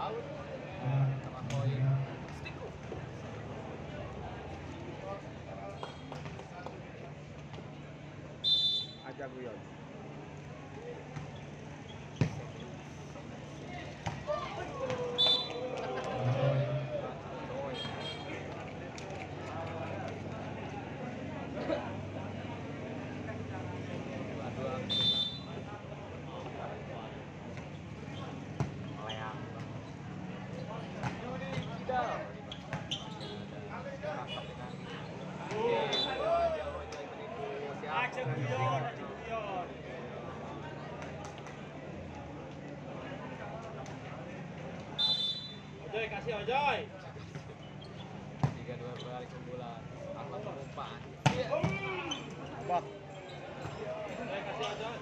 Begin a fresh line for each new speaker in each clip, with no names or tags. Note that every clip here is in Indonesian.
out sama koin stiku.
Aja guyon.
Aja guyon, aja guyon. Ojoy, kasih Ojoy.
3-2 berbalik ke bulan. Apa pengumpan?
Bak.
Ojoy, kasih Ojoy.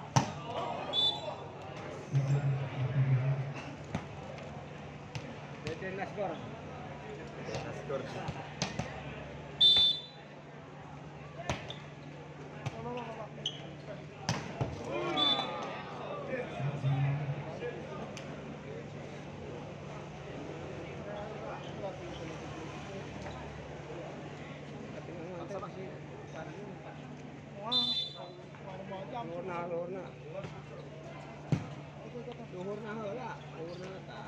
Jadi naskor.
Skor.
Luhurna heula, luhurna tah.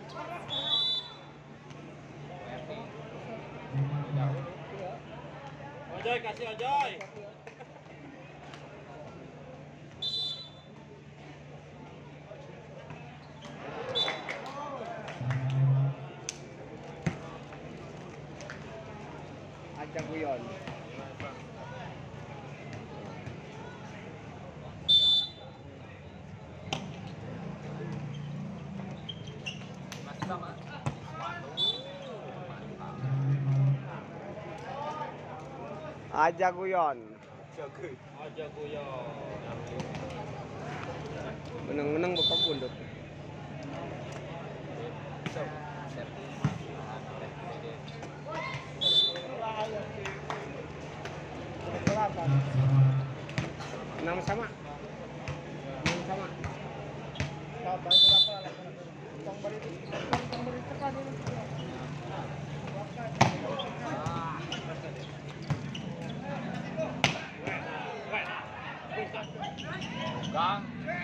Ojoy, kasih Ojoy.
Aja guyon.
Masih sama.
Aja guyon.
Jago.
Aja guyon.
Menang-menang bakal bundut. Enam sama. Enam sama.
Gang.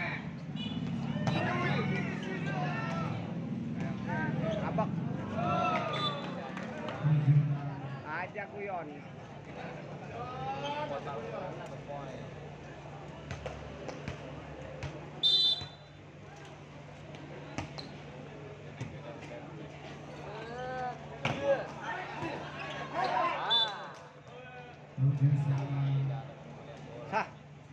Abak. Aja guyon. Sah.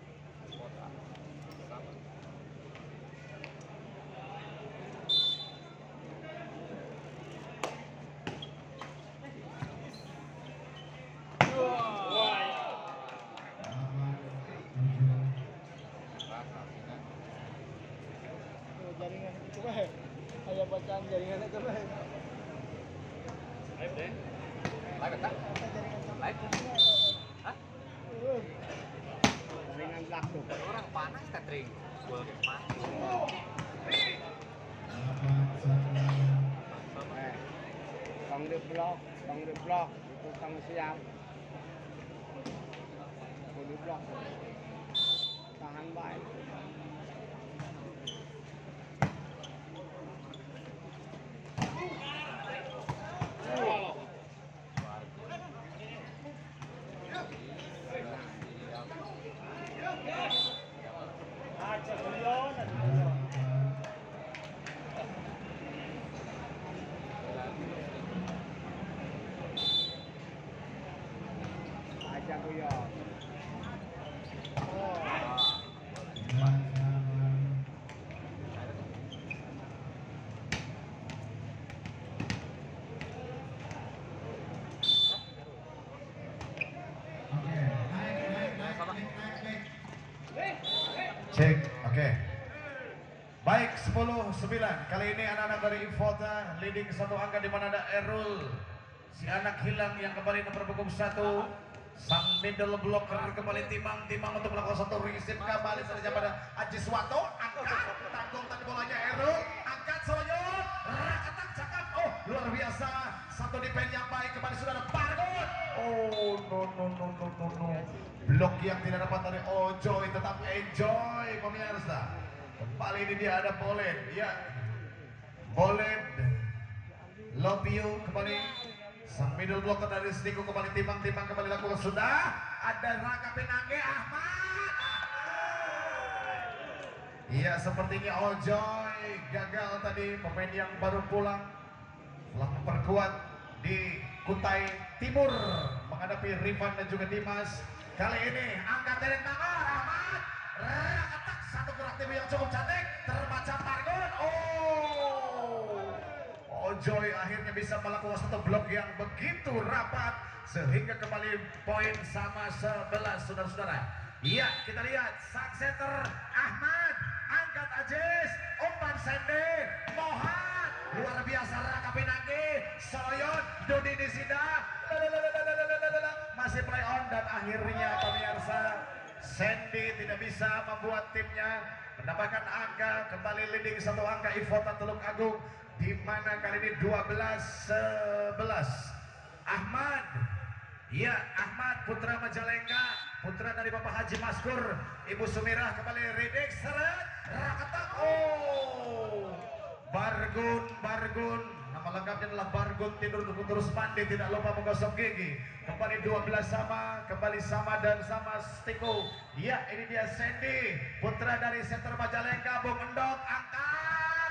Jaringan itu bae. Aya bacaan jaringan itu bae.
Live deh.
Live tak? Live. Hah?
Jaringan belakang.
Orang panas catering. Gua panas.
Tong di blok, itu tong siap. Di blok. Tahan baik.
Aja guyon, aja guyon.
Aja guyon.
Cek, oke. Baik, 10-9. Kali ini anak-anak dari Infota leading satu angka di mana ada Erul. Si anak hilang yang kembali nomor punggung 1. Sang middle blocker kembali timang-timang untuk melakukan satu receive kembali saja pada Aji Swato. Angkat, tanggung tadi bolanya Erul. Angkat Soyo. luar biasa. Satu defense yang baik kembali sudah ada Bargun. Oh no. Blok yang tidak dapat dari Ojoy, tetap enjoy pemirsa. Kembali ini dia ada Bolet, ya. Bolet, love you kembali. Sang middle blocker dari Stiko kembali timbang-timbang kembali lakukan sudah. Ada Raka Pinangge Ahmad. Iya, sepertinya Ojoy gagal tadi, pemain yang baru pulang telah memperkuat di Kutai Timur menghadapi Rifan dan juga Dimas. Kali ini angkat dari tangan Ahmad, atak satu gerak tim yang cukup cantik, terbaca Margon. Ojoy akhirnya bisa melakukan satu blok yang begitu rapat sehingga kembali poin sama 11 saudara-saudara. Iya, kita lihat sang center Ahmad, angkat Ajis, umpan Sende, Mohan, luar biasa Raka Pinangge, Soyot, Dodi Nisida, masih play on dan akhirnya pemirsa Sandy tidak bisa membuat timnya mendapatkan angka, kembali leading satu angka Ivota Teluk Agung, di mana kali ini 12-11. Ahmad, ya Ahmad putra Majalengka, putra dari Bapak Haji Maskur, Ibu Sumirah kembali redik seret, rakatak, Bargun, nama lengkapnya adalah Bargun tidur terus mandi, tidak lupa menggosok gigi. Kembali 12 sama, kembali sama dan sama Stiko. Ya, ini dia Sandy, putra dari center Majalengka, Bung Endok, angkat,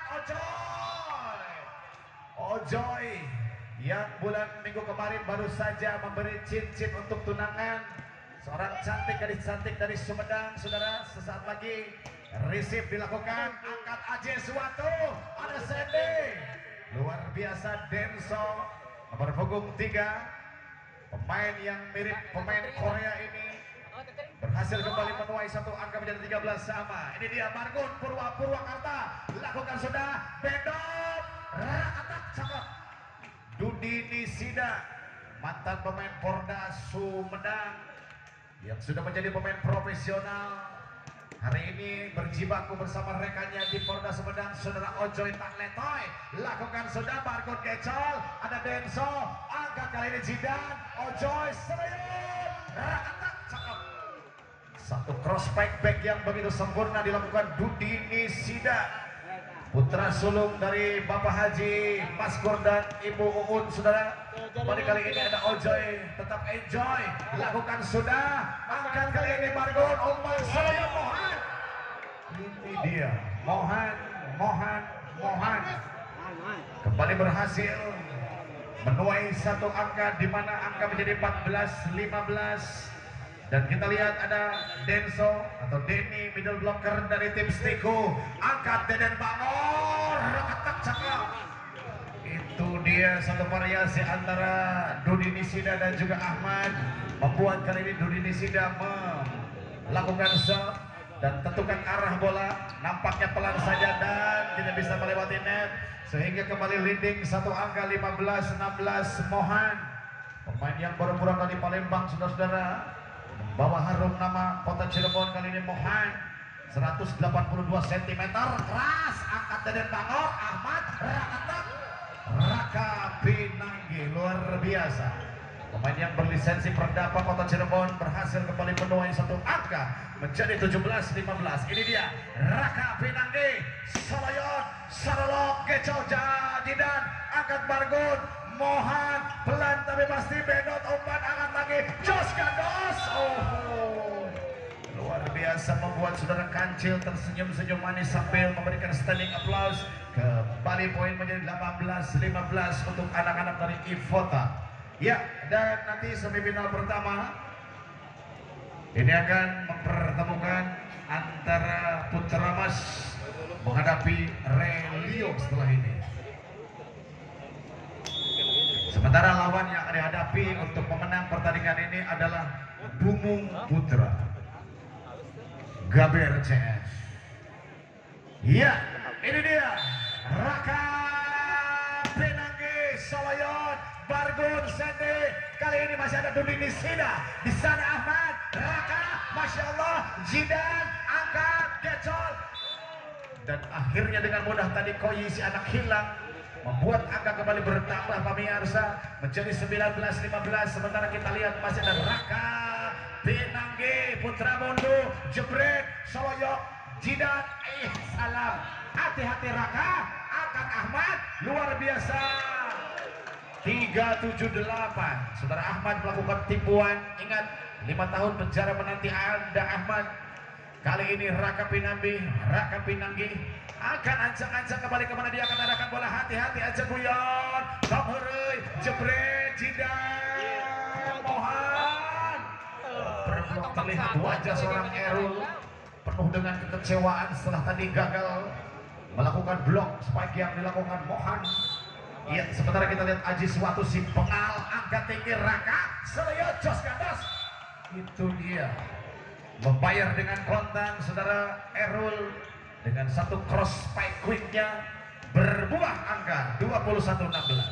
Ojoy, yang bulan minggu kemarin baru saja memberi cincin untuk tunangan seorang gadis cantik dari Sumedang, saudara. Sesaat lagi receive dilakukan, angkat Aje Suwatu, ada Sandy, luar biasa Denso, nomor punggung 3, pemain yang mirip pemain Korea ini berhasil kembali menuai satu angka menjadi 13 sama. Ini dia Margun Purwakarta, lakukan sudah, Bendop, rakatak cakep. Dudi Nisida, mantan pemain Porda Sumedang yang sudah menjadi pemain profesional, hari ini berjibaku bersama rekannya di Porda Sumedang, saudara Ojoy tak letoy, lakukan sudah, Bargon Gecol, ada Denso, angkat kali ini Jidan, Ojoy serius, rakatak cakep. Satu cross back yang begitu sempurna dilakukan Dudi Nisida, putra sulung dari Bapak Haji Maskur dan Ibu Uun, saudara. Kali ini ada Ojoy, tetap enjoy, lakukan sudah, angkat kali ini Bargon, umpan saya Mohan. Ini dia Mohan kembali berhasil menuai satu angka, di mana angka menjadi 14-15. Dan kita lihat ada Denso atau Denny, middle blocker dari tim Stiko, angkat Deden Bangor, rakatak cakep. Itu dia satu variasi antara Dudi Nisida dan juga Ahmad, membuat kali ini Dudi Nisida melakukan serve dan tentukan arah bola, nampaknya pelan saja dan tidak bisa melewati net, sehingga kembali leading satu angka 15-16. Mohan, pemain yang baru pulang dari Palembang, saudara-saudara, bawa harum nama kota Cirebon. Kali ini Mohan 182 cm, keras, angkat Deden Bangor, Ahmad, rakatak, Raka Pinangge, luar biasa. Pemain yang berlisensi Perdapa Kota Cirebon berhasil kembali menuai satu angka menjadi 17-15. Ini dia Raka Pinangge, Soloyot, Sarolok, Keco, Jadidan, angkat Bargun, Mohan, pelan tapi pasti, Bendot, umpan, angkat lagi, Jos Gandos. Luar biasa, membuat saudara Kancil tersenyum-senyum manis sambil memberikan standing applause. Kembali poin menjadi 18-15 untuk anak-anak dari Ivota. Ya, dan nanti semifinal pertama ini akan mempertemukan antara Putra Mas menghadapi Relio setelah ini. Sementara lawan yang dihadapi untuk pemenang pertandingan ini adalah Bumung Putra Gaber CS. Ya, ini dia Raka Pinangge, Soloyot, Bargun, Sende. Kali ini masih ada Dudi Nisida, di sana Ahmad, Raka, Masya Allah, Jidan, angkat, Gecol. Dan akhirnya dengan mudah tadi Koyi si anak hilang membuat angka kembali bertambah pemirsa menjadi 19-15. Sementara kita lihat masih ada Raka Pinanggi Putra Mondo jebret Soloyok Jidan salam. Hati-hati Raka akan Ahmad luar biasa 378. Saudara Ahmad melakukan tipuan, ingat 5 tahun penjara menanti Anda Ahmad. Kali ini Raka Pinanggi akan ancang-ancang kembali kemana dia akan arahkan bola. Hati-hati aja guyon Tomhereuy jebret Jidan Mohan berblok. Terlihat wajah seorang Erul penuh dengan kekecewaan setelah tadi gagal melakukan blok spike yang dilakukan Mohan. Iya, sementara kita lihat Aji Suwatu si pengal angkat tinggi Raka Seleo Jos Gandos. Itu dia membayar dengan kontan saudara Erul dengan satu cross spike quicknya berbuah angka 21-16.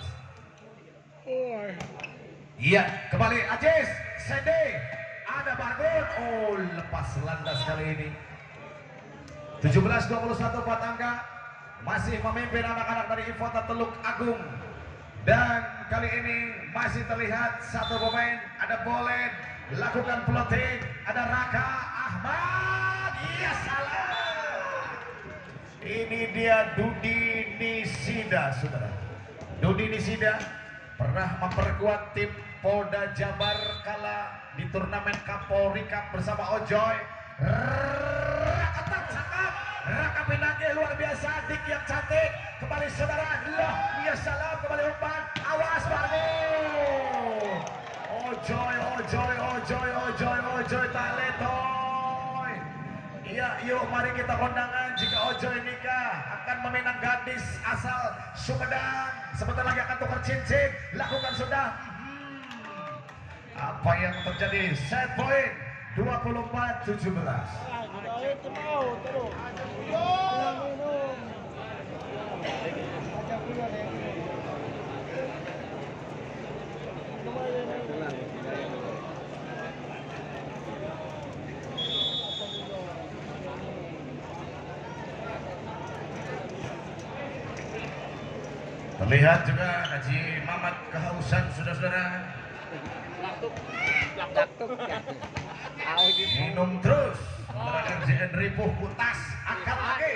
Iya, kembali Ajis Sende ada Bargun. Oh, lepas landas kali ini 17-21 4 angka. Masih memimpin anak-anak dari Infota Teluk Agung. Dan kali ini masih terlihat satu pemain, ada Bolen, lakukan plotting, ada Raka Ahmad. Iya salah. Ini dia Dudi Nisida, saudara. Dudi Nisida pernah memperkuat tim Polda Jabar kala di turnamen Kapolri Cup bersama Ojoy. Raka cakap, Raka Pinanggi luar biasa, dik yang cantik. Kembali saudara, loh, ya salam kembali umpan. Awas Bargo. Ojoy taletoy. Iya, yuk mari kita kondangan jika Ojoy nikah akan meminang gadis asal Sumedang. Sebentar lagi akan tukar cincin, lakukan sudah. Apa yang terjadi? Set point 24-17.
Itu mau terus. Minum. Ajak guyon ya.
Terlihat juga Haji Mamat kehausan saudara-saudara.
Laktuk.
Minum terus. Antara RJN Ripuh Kutas akan lagi.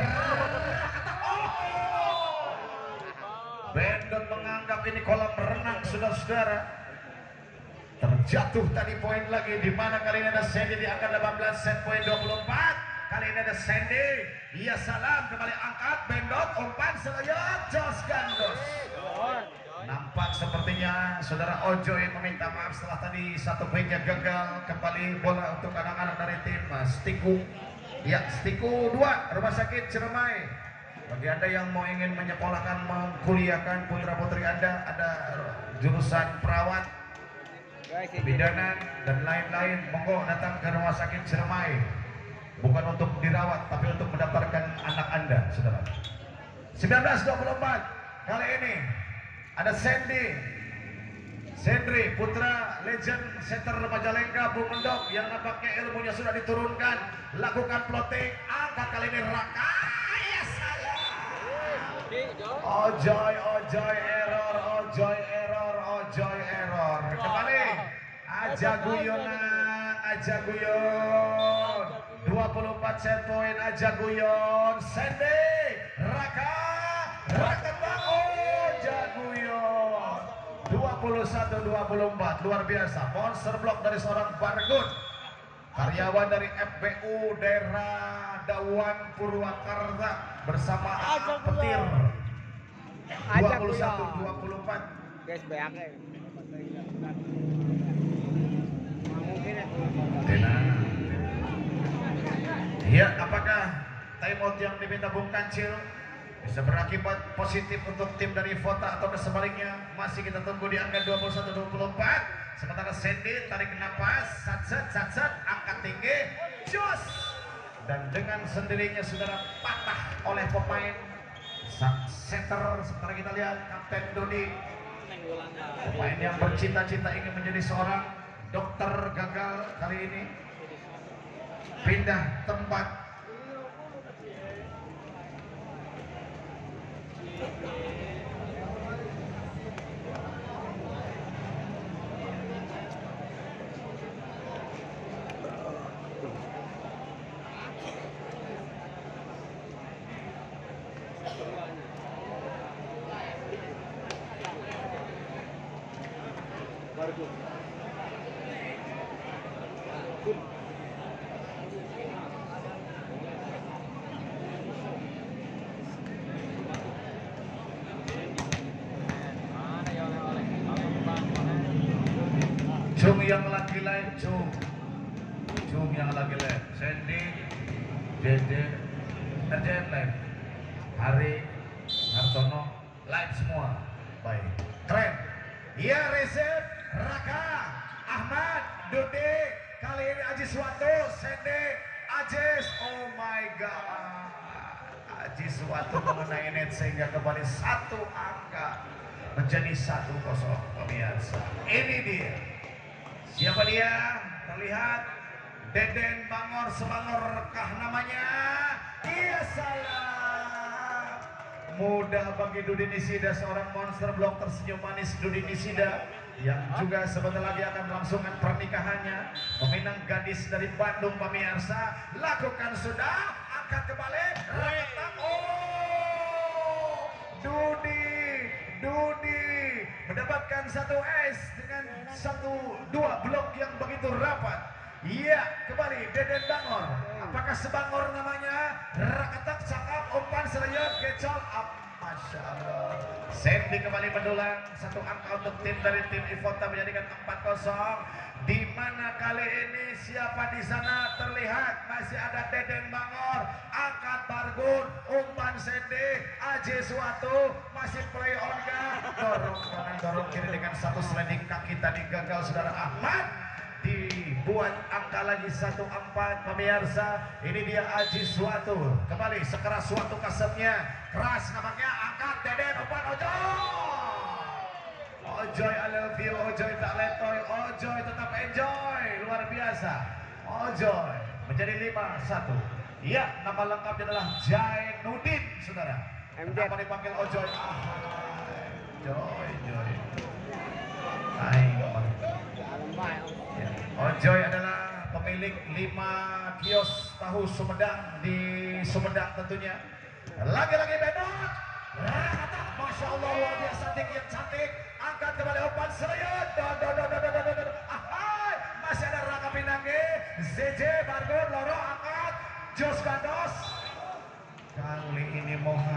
Bendot menganggap ini kolam renang saudara-saudara. Terjatuh tadi poin lagi, di mana kali ini ada Sandy di angka 18, set poin 24. Kali ini ada Sandy, iya salam kembali angkat Bendot, umpan selayat Jos Gandos. Nampak sepertinya saudara Ojoy meminta maaf setelah tadi satu poinnya gagal. Kembali bola untuk anak-anak dari tim Stiku. Ya, Stiku 2 Rumah Sakit Ciremai. Bagi Anda yang mau ingin menyekolahkan, mengkuliahkan putra-putri Anda, ada jurusan perawat, kebidanan dan lain-lain, monggo datang ke Rumah Sakit Ciremai. Bukan untuk dirawat, tapi untuk mendaftarkan anak Anda, saudara. 19-24 kali ini ada Sendri putra legend center Majalengka Bung Mendok yang nampaknya ilmunya sudah diturunkan. Lakukan plotting, angkat kali ini Raka. Ya salah. Ojoy error. Kembali aja guyon 24 set poin aja guyon. Sende Raka Jaguyon 21-24 luar biasa. Monster block dari seorang Bargun, karyawan dari FBU daerah Dawan Purwakarta bersama Aang Petir. 21-24
guys, bayangnya mungkin
ya, apakah timeout yang diminta Bung Kancil bisa berakibat positif untuk tim dari Vota atau sebaliknya? Masih kita tunggu di angka 21-24. Sementara Sandy tarik napas, sat angkat tinggi, jos, dan dengan sendirinya saudara patah oleh pemain sang setter. Sementara kita lihat Kapten Dodi, pemain yang bercita-cita ingin menjadi seorang dokter, gagal kali ini pindah tempat.
Baru.
Mana ya oleh-oleh? Bang.
Cung yang lagi live, Cung yang lagi live. Sandy, Dede, Erjen live. Hari, Hartono live semua. Baik, keren. Iya, Resep, Raka, Ahmad, Dude, kali ini Aji Suwato, Sandy, Ajis. Oh my God, Aji Suwato mengenai net sehingga kembali satu angka menjadi 1-0 pemirsa. Ini dia. Siapa dia? Terlihat Deden Bangor, Sebangorkah namanya? Iya, salah. Mudah bagi Dudi Nisida, seorang monster blok tersenyum manis Dudi Nisida yang juga sebentar lagi akan melangsungkan pernikahannya. Meminang gadis dari Bandung pemirsa. Lakukan sudah, angkat kembali. Retak. Oh, Dudi mendapatkan 1 S dengan 1-2 blok yang begitu rapat. Iya, kembali Deden Bangor. Apakah Sebangor namanya? Rakatak, cakap, umpan, sereyot, gecol. Masya Allah. Sandy kembali mendulang 1 angka untuk tim dari tim Ivota menjadikan 4-0. Di mana kali ini siapa di sana terlihat masih ada Deden Bangor, angkat Bargun, umpan Sandy, Aji Suwato masih play on dorong kanan dorong kiri dengan 1 sliding kaki tadi gagal saudara Ahmad. Dibuat angka lagi 1-4 pemirsa. Ini dia Aji Suwato kembali sekeras suatu kasetnya keras nampaknya, angkat Deden, umpan Ojoy, I love you, Ojoy tak letoy, Ojoy tetap enjoy, luar biasa. Ojoy menjadi 5-1. Iya, nama lengkapnya adalah Jainuddin, saudara. Kenapa dipanggil Ojoy? Joy. Ya. Ojoy adalah pemilik 5 kios tahu Sumedang di Sumedang tentunya. Lagi-lagi Benot. Masya Allah, luar biasa tinggi yang cantik. Angkat kembali umpan sereyot. Masih ada Raka Pinangge, ZJ Bargon, Loro angkat, Jos Gandos. Kali ini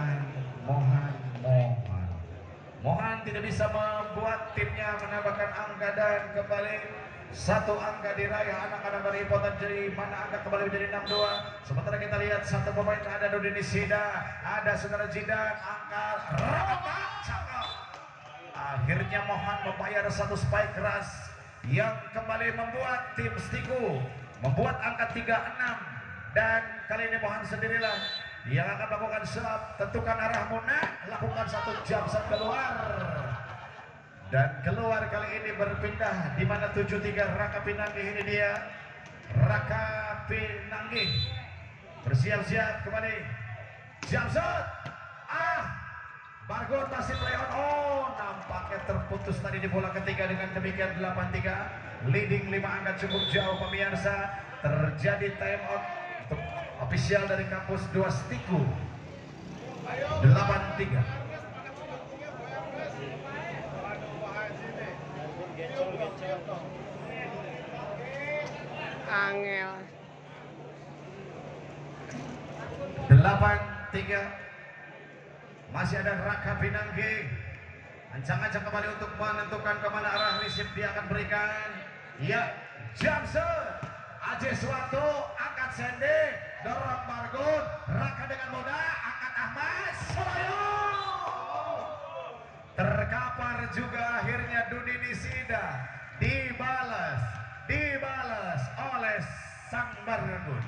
Mohan tidak bisa membuat timnya menambahkan angka dan kembali 1 angka diraih anak-anak dari Ipotan, jadi mana angka kembali menjadi 6-2. Sementara kita lihat 1 pemain ada Dudi Nisida, ada saudara Jidan, angka Raka cakep. Akhirnya Mohan membayar 1 spike keras yang kembali membuat tim Stiku membuat angka 3-6 dan kali ini Mohan sendirilah yang akan melakukan sulap. Tentukan arah Muna, lakukan 1 jump shot keluar dan keluar kali ini berpindah di mana 7-3 Raka Pinanggi. Ini dia Raka Pinanggi bersiap-siap kembali jump shot. Bargon masih play on. Nampaknya terputus tadi di bola ketiga. Dengan demikian 8-3 leading 5 angka cukup jauh pemirsa. Terjadi time out untuk official dari kampus 2 Stiku. 8-3.
Angel
8-3. Masih ada Raka Pinanggi. Ancang-ancang kembali untuk menentukan kemana arah receive dia akan berikan. Ya, jump shot. Aji Suwato angkat Sandy, dorong Bargun, Raka dengan mudah angkat Ahmad. Selayo. Terkapar juga akhirnya Dudi Nisida. Dibalas oleh sang Bargun.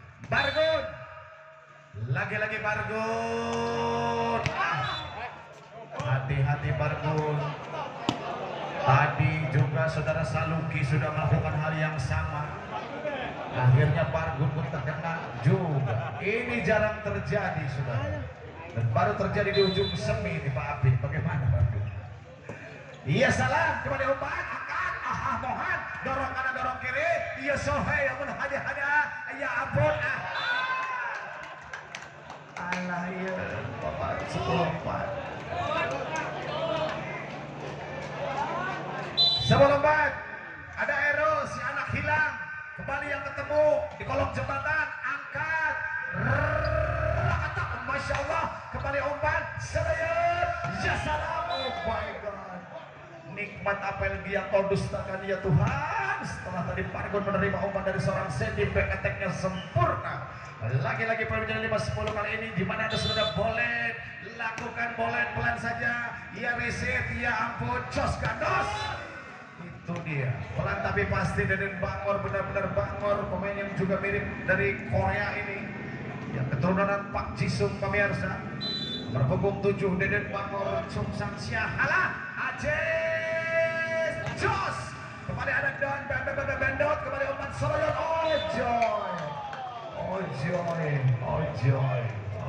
Lagi-lagi Bargun. Hati-hati Bargun. Tadi juga saudara Saluki sudah melakukan hal yang sama. Akhirnya Bargun pun terkena juga. Ini jarang terjadi saudara. Dan baru terjadi di ujung semi nih Pak Abid. Bagaimana Bargun? Iya salam kembali umpan angkat. Mohan dorong kanan dorong kiri. Iya Sohei amun hada-hada. Ya ampun. Alah ya Bapak 10-4. Sebelum ada Erol, si anak hilang. Kembali yang ketemu di kolong jembatan. Angkat. Masya Allah. Kembali umpan. Selayar. Ya salam. Oh my God. Nikmat apel dia kau dustakan ya Tuhan. Setelah tadi Pargon menerima umpan dari seorang Sandy, back attack-nya sempurna. Lagi-lagi permainan 5-10 kali ini di mana Anda sudah boleh lakukan bolet pelan saja. Ya reset, ya ampun, Jos Gandos. Itu dia, pelan tapi pasti. Deden Bangor, benar-benar Bangor, pemain yang juga mirip dari Korea ini. Yang keturunan Pak Jisung pemirsa. Berpunggung 7 Deden Bangor, Chung Sang Siahala, Ajes, Jos. Kembali ada Don, Bendot, kembali umpan Soloyon, Ojoy.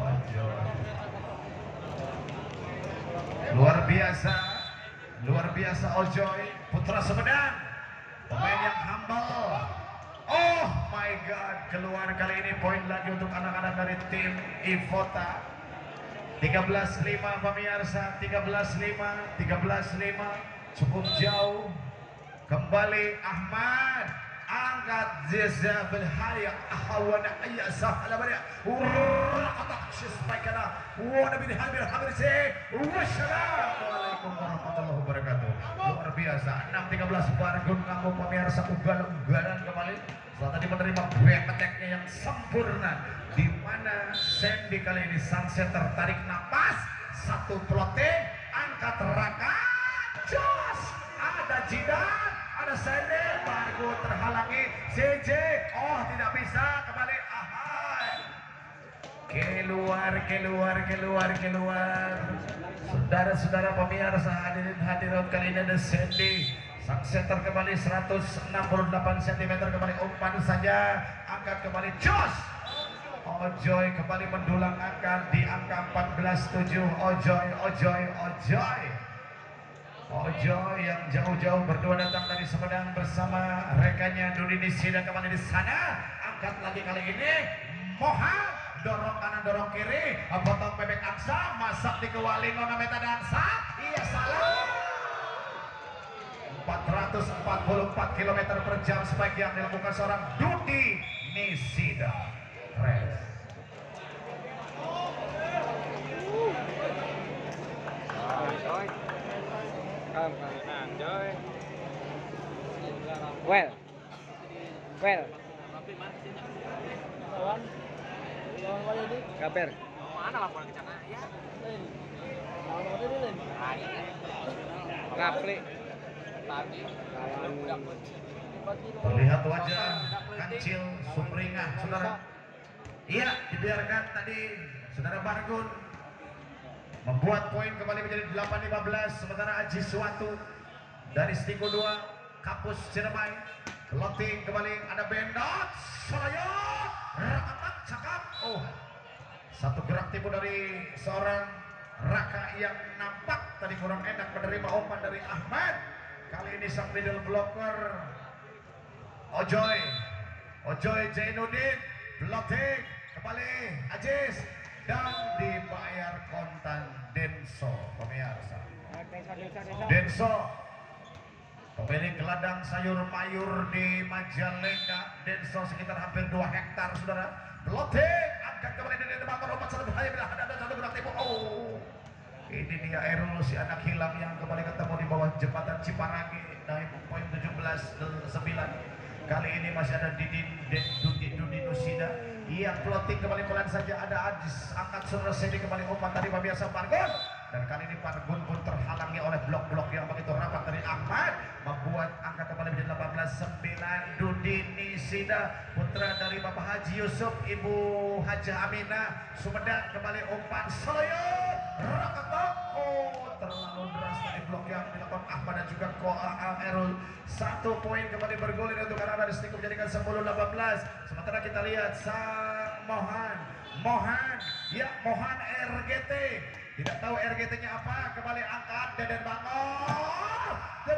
Luar biasa Ojoy, putra Sumedang, pemain yang humble. Oh my God, keluar kali ini poin lagi untuk anak-anak dari tim Ivota. 13-5 pemirsa, 13-5, cukup jauh. Kembali Ahmad, angkat Zeza Belhaya, Ahawana Ayah Sahalabaya, Urraqatak Shispaikana, Wassalamualaikum warahmatullahi wabarakatuh. Luar biasa, 6-13 Pargon kamu pemirsa, ugal-ugalan kembali. Setelah tadi menerima back attack-nya yang sempurna, di mana Sandy kali ini Sunset tertarik napas, satu plotting, angkat Raka, Jos, ada Jidan, ada Sandy, Pargon terhalangi, CJ, oh tidak bisa, kembali Ahai, keluar. Saudara-saudara pemirsa hadirin kali ini ada Sandy. Sang setter kembali 168 cm, kembali umpan saja, angkat kembali Jos. Ojoy kembali mendulang angka di angka 14-7. Ojoy yang jauh-jauh berdua datang dari Sumedang bersama rekannya Dudi Nisida kembali di sana. Angkat lagi kali ini Mohan, dorong kanan dorong kiri, potong bebek angsa, masak di kewali nona meta dansa. Iya salah. 444 km per jam spike yang dilakukan seorang Dudi Nisida. Res.
Well.
Lawan mana ini?
Kaper.
Mana laporan ke sana? Ya.
Lawan mana ini, Len?
Ngapli.
Tadi
Terlihat wajah kancil sumringah, saudara. Iya, dibiarkan tadi saudara Pargon membuat poin kembali menjadi 8-15. Sementara Aji Suwatu dari Stingo 2 Kapus Ciremai, Loting kembali ada Bendot, Soloyon, Rakatak cakap. Oh, satu gerak tipu dari seorang Raka yang nampak tadi kurang enak menerima umpan dari Ahmad. Kali ini sang middle blocker Ojoy Jainuddin, Loting kembali Ajis, dan dibayar kontan Denso pemirsa. Denso pemilik ladang sayur mayur di Majalengka. Denso sekitar hampir 2 hektar saudara. Loting angkat kembali dari Bangor, umpan satu bahaya bila ada satu gerak tipu. Oh, ini dia Erol, si anak hilang yang kembali ketemu di bawah jembatan Ciparagi. Naik poin 17-9. Kali ini masih ada Dudi Nusida. Ia plotting kembali pelan saja, ada Ajis, angkat saudara Sandy kembali umpan tadi pemirsa Pargon. Dan kali ini Pargon pun terhalangi oleh blok-blok yang begitu rapat dari Ahmad, membuat angka kembali menjadi 18-9. Dudi Nisida, putra dari Bapak Haji Yusuf, Ibu Haja Aminah, Sumedang, kembali umpan Soloyon, Rakatok. Oh, terlalu deras dari blok yang dilakukan Ahmad dan juga Erol. 1 poin kembali bergulir untuk anak-anak di Stingo menjadikan 10-18. Sementara kita lihat sang Mohan RGT. Tidak tahu RGT-nya apa, kembali angkat Deden Bangor.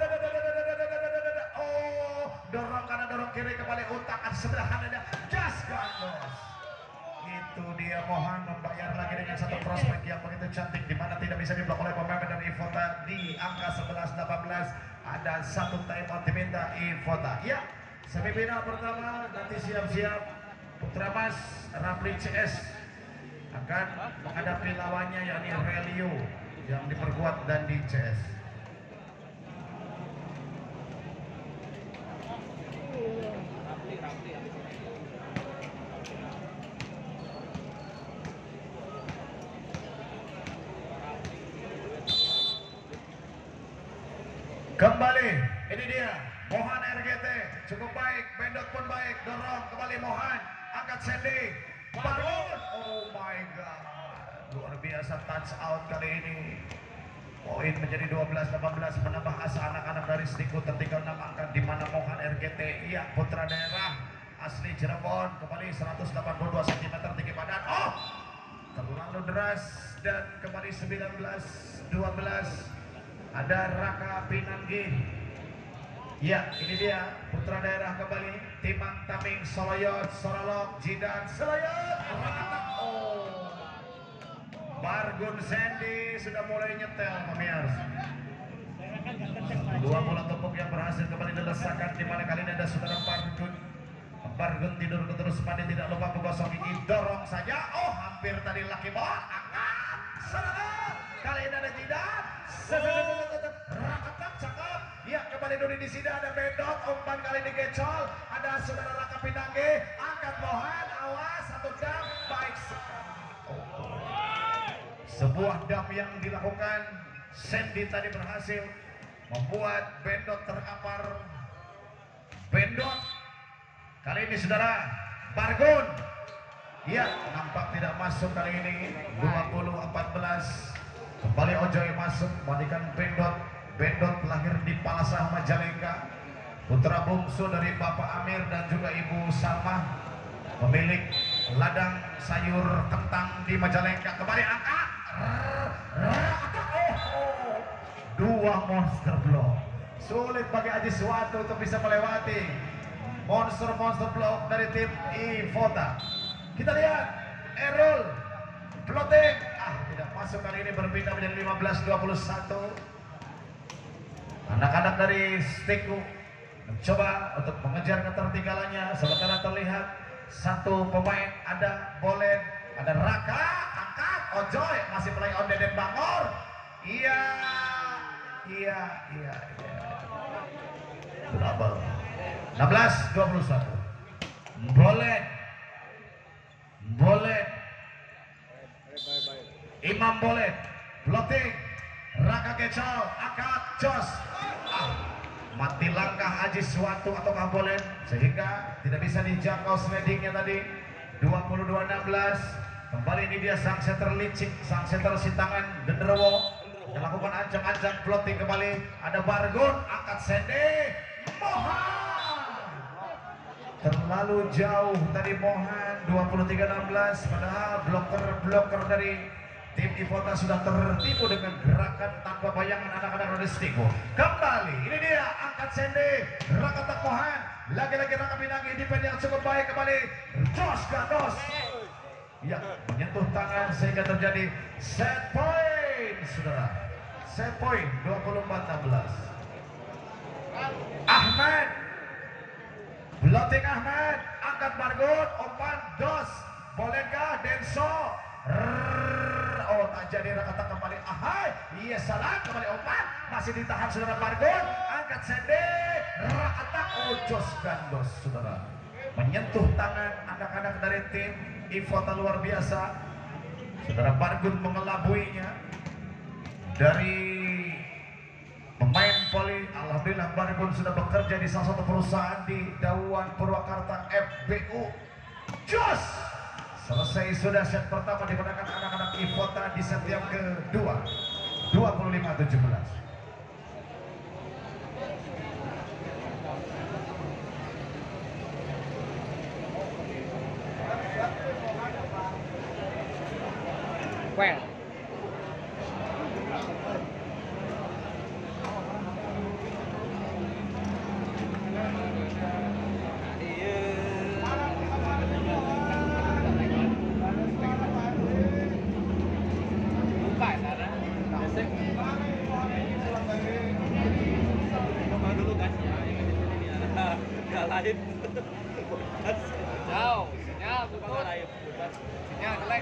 Oh, dorong kanan dorong kiri, kembali utakan sebelah kanan Jas Gandos. Itu dia Mohan membayar lagi dengan satu prospek yang begitu cantik, di mana tidak bisa diblok oleh pemain dari Ivota di angka 11-18. ada satu time out diminta Ivota. Ya, semifinal pertama nanti siap-siap Putra Mas Rapli CS akan menghadapi lawannya yakni Relio yang diperkuat dan di CS. Kembali, ini dia Mohan RGT, cukup baik, Bendot pun baik, dorong kembali Mohan, angkat Sandy, bangun, oh my god, luar biasa touch out kali ini. Poin menjadi 12-18, menambah asa anak-anak dari Stiku, tertinggal 6 angka di mana Mohan RGT, iya putra daerah asli Cirebon, kembali 182 cm tinggi badan, oh terlalu deras dan kembali 19-12. Ada Raka Pinanggi. Ya, ini dia putra daerah kembali. Timang Taming Soloyot, Sorolok, Jidan, Soloyot. Oh, Bargun Sandy sudah mulai nyetel, pemirsa. Dua bola tumpuk yang berhasil kembali dilesakan di mana kali ini ada saudara Bargun. Bargun tidur terus Pandi tidak lupa menggosok gigi, dorong saja. Oh, hampir tadi laki bawah. Angkat, saudara. Kali ini ada Jidan. Rakatak cakep. Ya, kembali Nuri di sini ada Bendot, umpan kali ini gecol. Ada saudara Raka Pinanggi, angkat Mohan, awas satu jam baik. Sebuah dam yang dilakukan Sandy tadi berhasil membuat Bendot terkapar. Bendot kali ini saudara Bargun. Ya, nampak tidak masuk kali ini. 20-14. Kembali Ojoy masuk mandikan Bendot. Bendot lahir di Palasah Majalengka, putra bungsu dari Bapak Amir dan juga Ibu Salma, pemilik ladang sayur kentang di Majalengka. Kembali angkat, dua monster block. Sulit bagi Aji Suwatu untuk bisa melewati monster block dari tim Ivota. Kita lihat Errol floating, tidak masuk kali ini, berpindah menjadi 15-21. Anak-anak dari Stiku mencoba untuk mengejar ketertinggalannya, sementara terlihat satu pemain ada Bolen, ada Raka, angkat, Ojoy masih play on Deden Bangor. Iya. Double. 16-21. Bolen. Imam Bolen, floating, Raka Gecol, angkat, jos. Mati langkah Aji Suwatu atau Bolen sehingga tidak bisa dijangkau slidingnya tadi. 22-16. Kembali ini dia sang setter licik, sang setter Sitangan Genderowo melakukan ancang-ancang floating kembali. Ada Bargun, angkat Sandy, Mohan. Terlalu jauh tadi Mohan. 23-16. Padahal bloker dari tim Ivota sudah tertipu dengan gerakan tanpa bayangan anak-anak dari Stiku. Kembali, ini dia angkat Sandy, Rakatak Mohan, lagi-lagi Raka Pinanggi, defense yang cukup baik kembali. Jos Gandos, ya menyentuh tangan sehingga terjadi set point, saudara. Set point 24-16. Ahmad, blocking Ahmad, angkat Bargun, umpan Dos, bolehkah Denso? Oh, tak jadi Rakatak kembali. Ahai, iya salah kembali umpan, masih ditahan saudara Bargun, angkat Sandy, Rakatak, Jos Gandos, saudara. Menyentuh tangan anak-anak dari tim Ivota luar biasa. Saudara Bargun mengelabuinya dari pemain voli. Alhamdulillah Bargun sudah bekerja di salah satu perusahaan di Dauan Purwakarta, FBU. Jos! Selesai sudah set pertama digunakan anak-anak Ivota di set yang kedua. 25-17.
Well.
lain.
Jauh, sinyal tuh
Bangga lain.
sinyal jelek.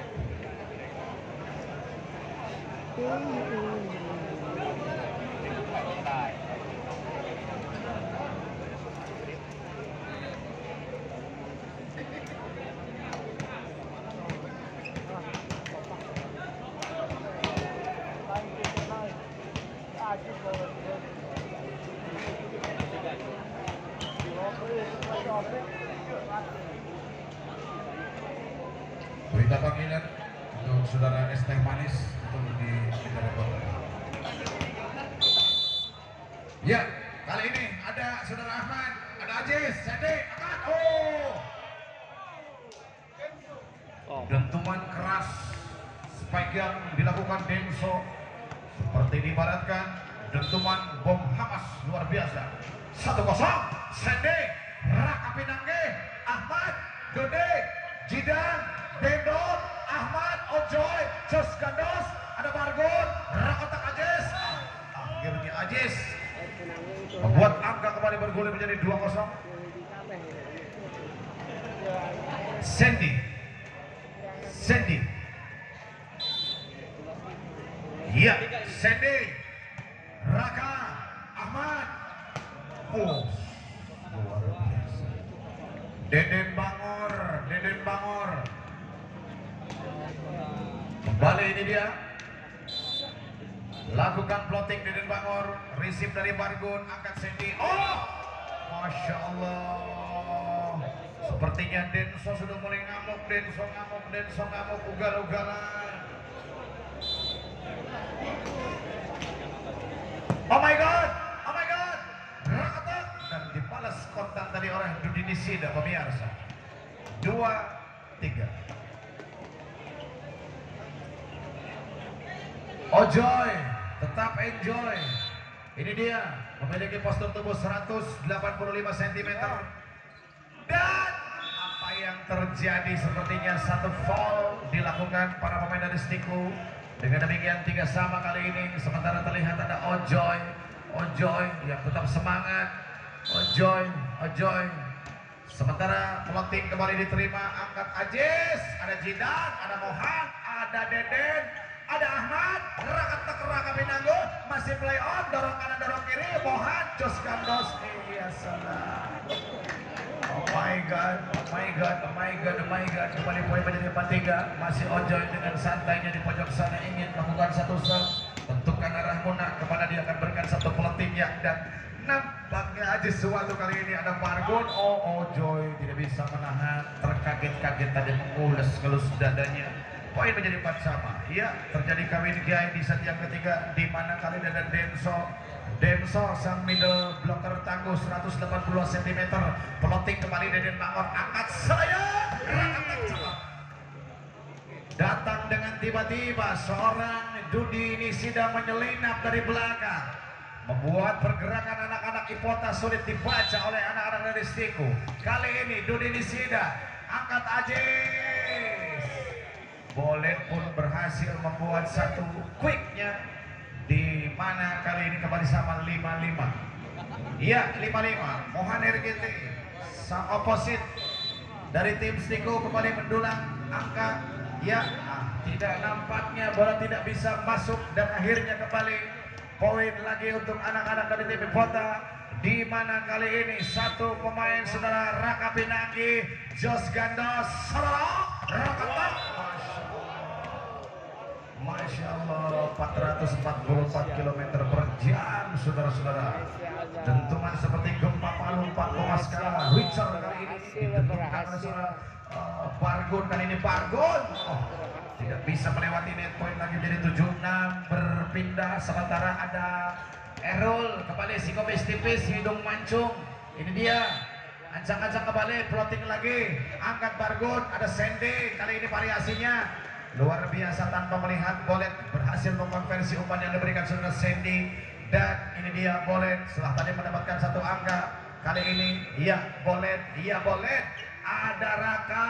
Berita panggilan untuk saudara Es Teh Manis untuk di Medan Kota. Ya, kali ini ada saudara Ahmad, ada Ajis, Sandi, Ahmad. Dentuman keras spike yang dilakukan Denso seperti diibaratkan dentuman bom Hamas luar biasa. 1-0 Sandi, Raka Pinangge, Ahmad, Dode, Jidan, Dendot, Ahmad, Ojoy, Jos Gandos, ada Bargon, Rakotak Ajis. Akhirnya Ajis membuat angka kembali bergulir menjadi 2-0. Sandy, iya, Sandy, Raka, Ahmad, luar biasa. Deden Bangor, kembali ini dia, lakukan plotting Deden Bangor, receive dari Bargun, angkat Sandy, Masya Allah, sepertinya Denso sudah mulai ngamuk, Denso ngamuk, ugal-ugalan. Oh my God, Rakatak, dan dibalas kontak tadi oleh Dudi Nisida, pemirsa. 2-3. Ojoy, tetap enjoy. Ini dia, memiliki postur tubuh 185 cm. Dan apa yang terjadi, sepertinya satu foul dilakukan para pemain dari Stiku. Dengan demikian 3 sama kali ini. Sementara terlihat ada Ojoy yang tetap semangat. Ojoy. Sementara plotting kembali diterima, angkat Ajis, ada Jidan, ada Mohan, ada Deden, ada Ahmad, Raka Pinanggo, masih play on, dorong kanan dorong kiri, Mohan, Jos Gandos, iya salah. Oh my God, kembali poin menjadi 4-3. Masih Ojoy dengan santainya di pojok sana ingin melakukan satu serve, tentukan arah Muna kemana dia akan berikan satu peletingnya, dan nampaknya aja suatu kali ini ada Bargon. Ojoy tidak bisa menahan, terkaget-kaget tadi mengulas kelus dadanya. Poin menjadi 4 sama. Iya, terjadi kawin kiai di set yang ketiga, di mana kali ini ada Denso sang middle blocker tangguh 180 cm. Peloting kembali Deden Bangor, angkat saya. Datang dengan tiba-tiba seorang Dudi Nisida menyelinap dari belakang, membuat pergerakan anak-anak Ipota sulit dibaca oleh anak-anak dari Stiku. Kali ini Dudi Nisida angkat Ajis. Bolet pun berhasil membuat satu quicknya, di mana kali ini kembali sama 5-5. Iya, 5-5. Mohan RGT sang oposit dari tim Stiku kembali mendulang angka. Ya, tidak nampaknya bola tidak bisa masuk, dan akhirnya kembali poin lagi untuk anak-anak dari tim Ipota, di mana kali ini satu pemain saudara Raka Pinanggi, Jos Gandos, Raka. Masya Allah, 444 km per jam, saudara-saudara. Dentuman seperti gempa Palu 4 skala Richter kali ini ditentukan oleh saudara Bargon. Kali ini Bargon tidak bisa melewati net point lagi, jadi 7-6 berpindah. Sementara ada Errol kembali, sikopis tipis, hidung mancung. Ini dia, ancang-ancang kembali, plotting lagi, angkat Bargon, ada Sandy. Kali ini variasinya luar biasa tanpa melihat. Bolet berhasil mengkonversi umpan yang diberikan saudara Sandy, dan ini dia Bolet setelah tadi mendapatkan satu angka. Kali ini Bolet, ada Raka.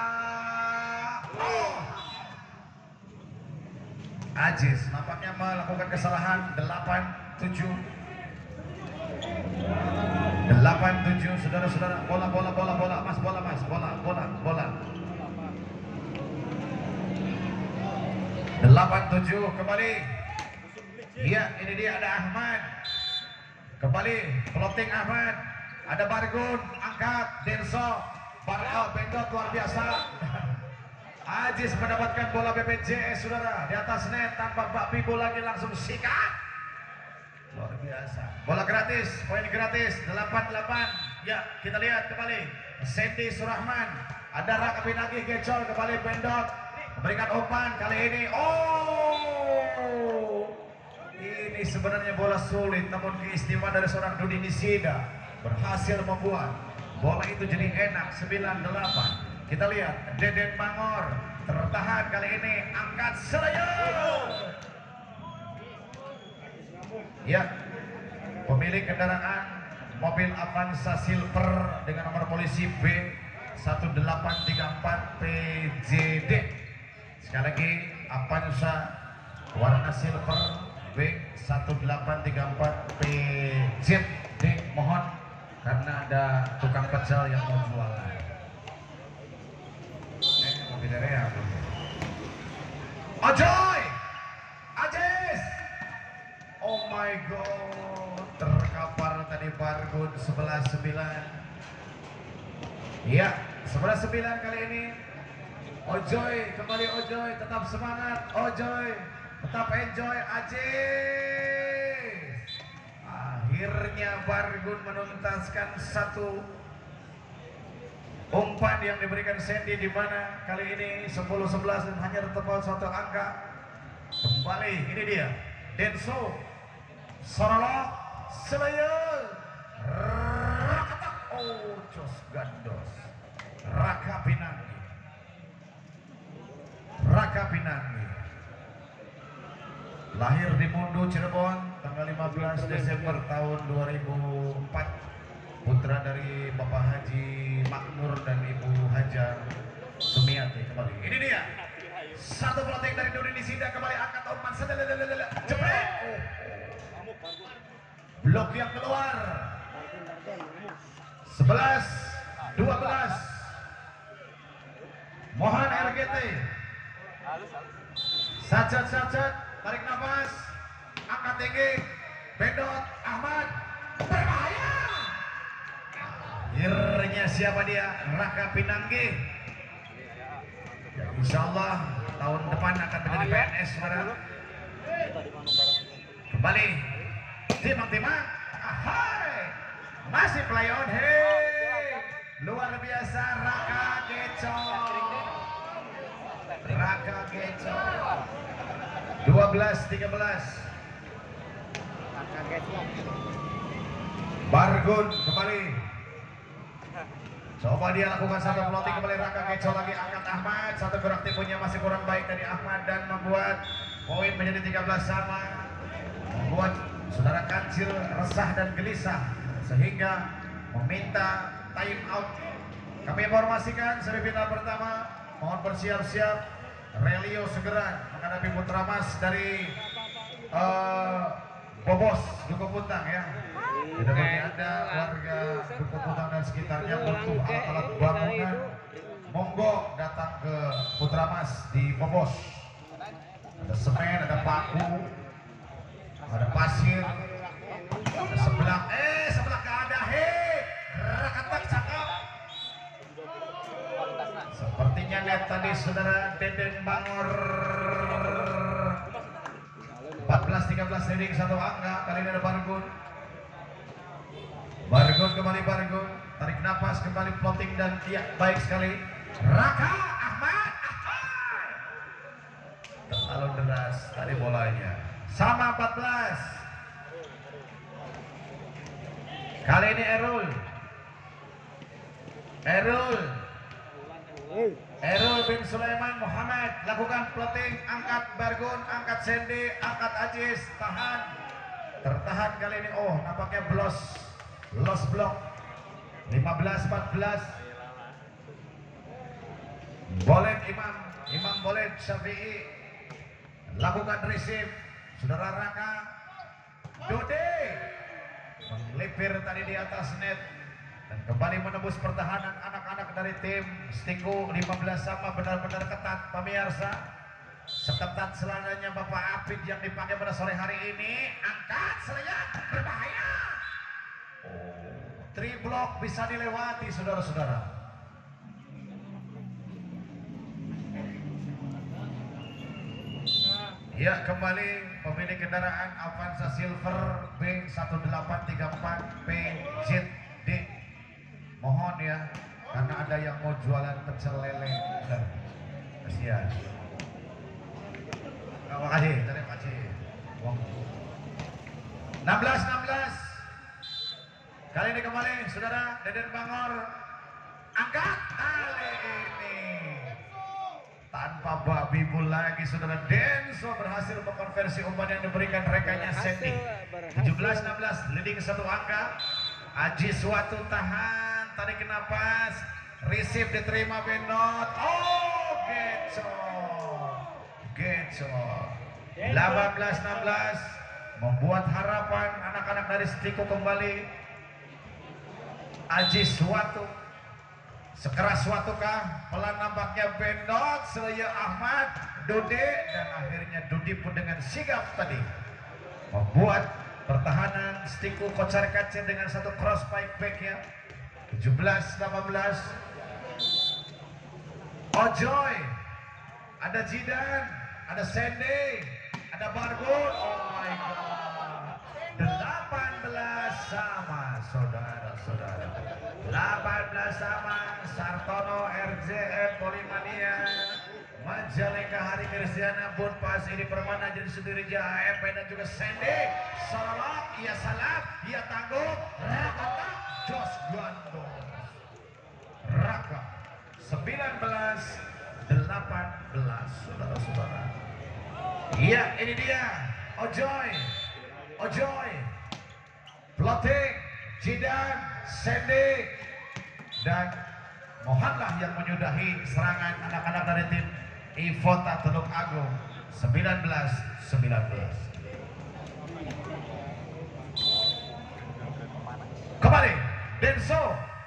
Ajis nampaknya melakukan kesalahan. 8-7. 87 saudara-saudara, bola mas, bola. 87 kembali. Iya, ini dia ada Ahmad. Kembali floating Ahmad. Ada Bargun, angkat Denso. Bendot luar biasa. Ajis mendapatkan bola BPJS saudara di atas net tanpa Mbak Pibo lagi, langsung sikat. Luar biasa. Bola gratis, poin gratis 88. Ya, kita lihat kembali. Sandy Surahman. Ada Raka Pinagi Gecol, kembali Bendot. Memberikan umpan kali ini. Oh. Ini sebenarnya bola sulit, namun keistimewaan dari seorang Dudi Nisida berhasil membuat bola itu jadi enak. 98. Kita lihat Deden Bangor tertahan kali ini, angkat Selayar. Ya, pemilik kendaraan mobil Avanza Silver dengan nomor polisi B1834 PJD. Sekali lagi Avanza warna silver B1834 PJD. Mohon karena ada tukang pecel yang mau jualan. Mobil area. Ojoy, Ajis. Oh my god, terkapar tadi Bargun 11-9. Iya, 11-9 kali ini. Ojoy, kembali Ojoy, tetap semangat Ojoy, tetap enjoy Ajis. Akhirnya Bargun menuntaskan satu umpan yang diberikan Sandy, di mana kali ini 10-11 dan hanya terpaut satu angka. Kembali, ini dia Denso Sorolok Selayar. Rakatak, oh jos gandos. Raka Pinanggi lahir di Mundu, Cirebon tanggal 15 Desember tahun 2004. Putra dari Bapak Haji Makmur dan Ibu Haja Sumiati. Kembali, ini dia satu floating dari Dudi Nisida, kembali angkat umpan jepret. Blok yang keluar 11-12. Mohon RGT sajat, tarik nafas, angkat tinggi, Bendot Ahmad, berbahaya. Akhirnya siapa dia? Raka Pinanggi. Ya, insya Allah tahun depan akan menjadi PNS saudara. Kembali Timang. Ahai, masih play on. Hey, luar biasa Raka Gecol. 12-13. Bargun kembali. Coba dia lakukan satu floating, kembali Raka Gecol lagi, angkat Ahmad. Satu gerak tipunya masih kurang baik dari Ahmad dan membuat poin menjadi 13 sama. Membuat saudara Kancil resah dan gelisah sehingga meminta time out. Kami informasikan semifinal pertama, mohon bersiap-siap. Relio segera menghadapi Putra Mas dari Bobos Duku Puntang ya. Tidak bagi Anda warga Duku Puntang dan sekitarnya butuh alat-alat bangunan, monggo datang ke Putra Mas di Bobos. Ada semen, ada paku, ada pasir, ada sebelah gak ada. Rakatak cakep. Sepertinya net tadi saudara Deden Bangor. 14-13 leading satu angka. Kali ini ada Bargun kembali. Bargun tarik nafas, kembali floating dan baik sekali. Raka Ahmad. Terlalu deras tadi bolanya. Sama 14. Kali ini Erul bin Sulaiman Muhammad lakukan floating, angkat Bargun, angkat Sandy, angkat Ajis, tahan, tertahan kali ini. Oh, nampaknya lost block. 15-14. Bolet Imam Bolet Syafi'i lakukan receive. Saudara Raka Dode melipir tadi di atas net. Dan kembali menembus pertahanan anak-anak dari tim Stiku 15 sama benar-benar ketat pemirsa. Seketat selananya Bapak Apid yang dipakai pada sore hari ini. Angkat selayang berbahaya. Oh, 3 blok bisa dilewati saudara-saudara. Ya, kembali pemilik kendaraan Avanza Silver B1834PZD. Mohon ya, karena ada yang mau jualan pecel lele. Kasihan. Terima kasih, terima kasih. 16-16. Kali ini kembali saudara Deden Bangor. Angkat kali ini tanpa babi bul lagi saudara. Denso berhasil mengkonversi umpan yang diberikan rekannya Sandy. 17-16 leading 1 angka. Aji Suatu tahan, tarik napas, receive diterima Benot. Oh, gecor. 18-16 membuat harapan anak-anak dari Stiku kembali. Aji Suatu sekeras suatukah, pelan nampaknya Benot, Selaya Ahmad, Dode, dan akhirnya Dudi pun dengan sigap tadi membuat pertahanan Stiku kocar kacir dengan satu cross pipe back ya. 17-18. Ojoy, ada Jidan, ada Sandy, ada Bargun. Oh my god, 18 sama saudara-saudara. 18 sama. Sartono RJN Polimania Majalengka Hari Kristiana pun pas ini Permana jadi sendiri AMP dan juga Sandy. Salawat, ia salap, ia tangguh. Raka Jos Guando Raka 19-18 saudara-saudara. Iya, ini dia Ojoy Ploting, Jidan, Sandy, dan Mohanlah yang menyudahi serangan anak-anak dari tim Ivota Teluk Agung. 19-19. Kembali Denso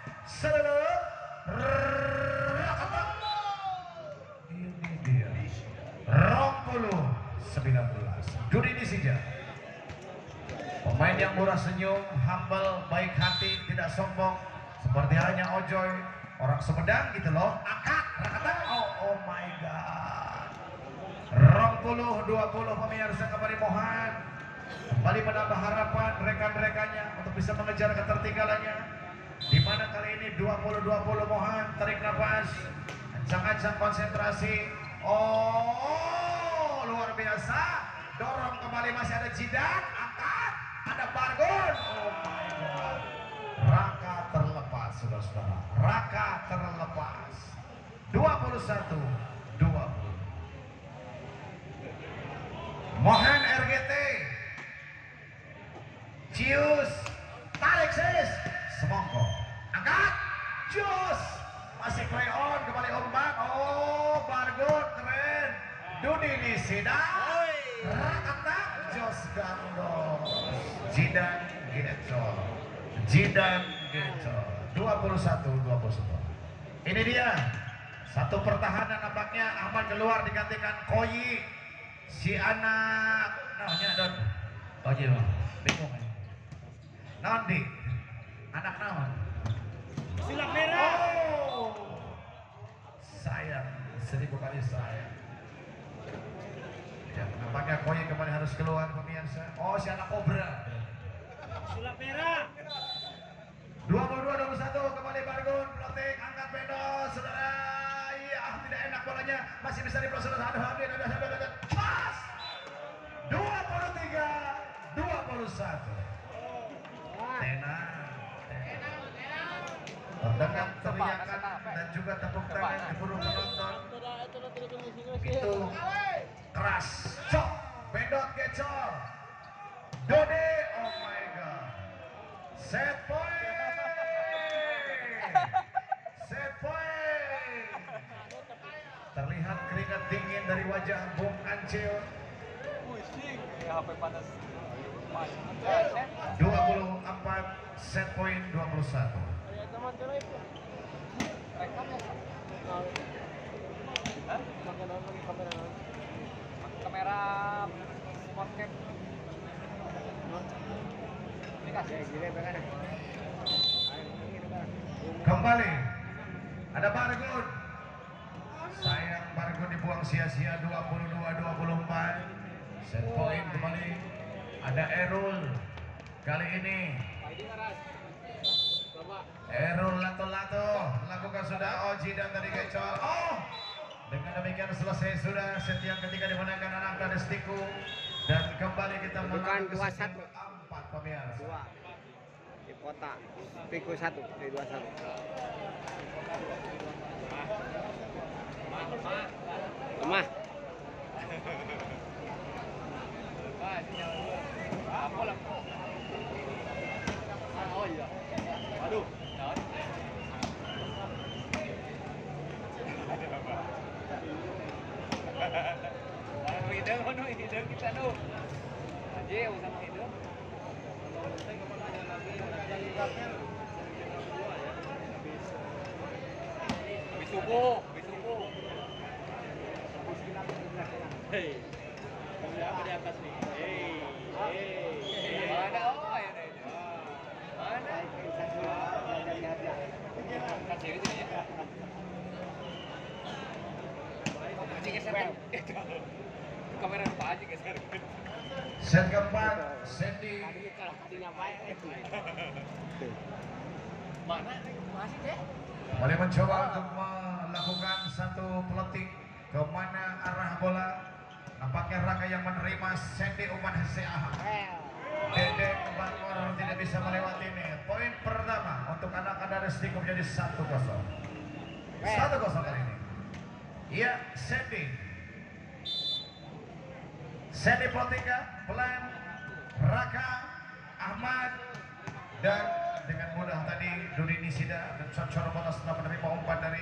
ini dia Rompulu 19. Dudi Nisija, pemain yang murah senyum, humble, baik hati, tidak sombong, seperti halnya Ojoy, orang Sumedang gitu loh. Angkat, rakatan, oh my god. 20-20 pemirsa kembali Mohan kembali menambah harapan rekan-rekannya untuk bisa mengejar ketertinggalannya. Di mana kali ini 20-20 Mohan tarik nafas, ancang-ancang konsentrasi. Oh, luar biasa. Dorong kembali, masih ada Jidan, angkat, ada Bargun. Oh my god. Raka terlepas saudara-saudara. Raka terlepas. 21-20. Mohan RGT. Cius, tarik sis, semongko, angkat, Cius, masih play on, kembali umpan. Oh, Bargun keren. Dudi Nisida, Rakata, Jos Gando, Jidan Gecor. 21-21. Ini dia satu pertahanan nampaknya. Ahmad keluar digantikan Koyi. Si anak namanya Don Oji bingung Nandi anak naon
Silap merah.
Oh, sayang 1000 kali sayang ya. Nampaknya Koyi kembali harus keluar pemirsa. Oh, si anak Cobra.
Silap merah.
22-21 kembali Bargun, Ploting, angkat Bendos, saudara. Iya, tidak enak bolanya, masih bisa diproses. Aduh, pas 23-21. Tenang. Terdengar teriakan dan juga tepuk tangan diburu penonton. Itu keras. Cok, Bendot Gecor, Dode, oh my god. Set point. Terlihat keringat dingin dari wajah Bung Ancil.
Pusing, HP panas.
24-21. set point 21.
Ada teman cewek itu.
Rekam ya?
Hah? Makan apa pakai kamera?
Kamera sport cam. Ini kasih gini pengen.
Kembali ada Bargun. Sayang Bargun dibuang sia-sia 22-24. Set point kembali. Ada Erul. Kali ini Erul lato-lato lakukan sudah Oji dan tadi Gecol. Oh, dengan demikian selesai sudah set yang ketiga dimenangkan anak dari Stiku dan kembali kita
Bukan
menang
21.
4 pemirsa.
2 di kota Piku 1 di 21. Lemah.
Apa lah? Oh iya. Aduh. Hidung kita nu. Aja usah hidung. Habis subuh.
Hei. Apa di atas nih? Hei.
Mana? Oh, ya ini. Mana? Kasih itu ya. Anjing geser. Kamera lupa aja geser.
Set keempat, Sandy.
Mana? Masih deh.
Kembali mencoba untuk melakukan satu peletik kemana arah bola. Nampaknya Raka yang menerima Sandy Uman Heseah. Dedek Bangor tidak bisa melewati ini. Poin pertama untuk anak-anak Restiku menjadi 1-0. 1-0 kali ini. Iya, Sandy. Sandy Plotika, Pelan, Raka, Ahmad, dan dengan mudah tadi Dudi Nisida dan Cocor Bola setelah menerima umpan dari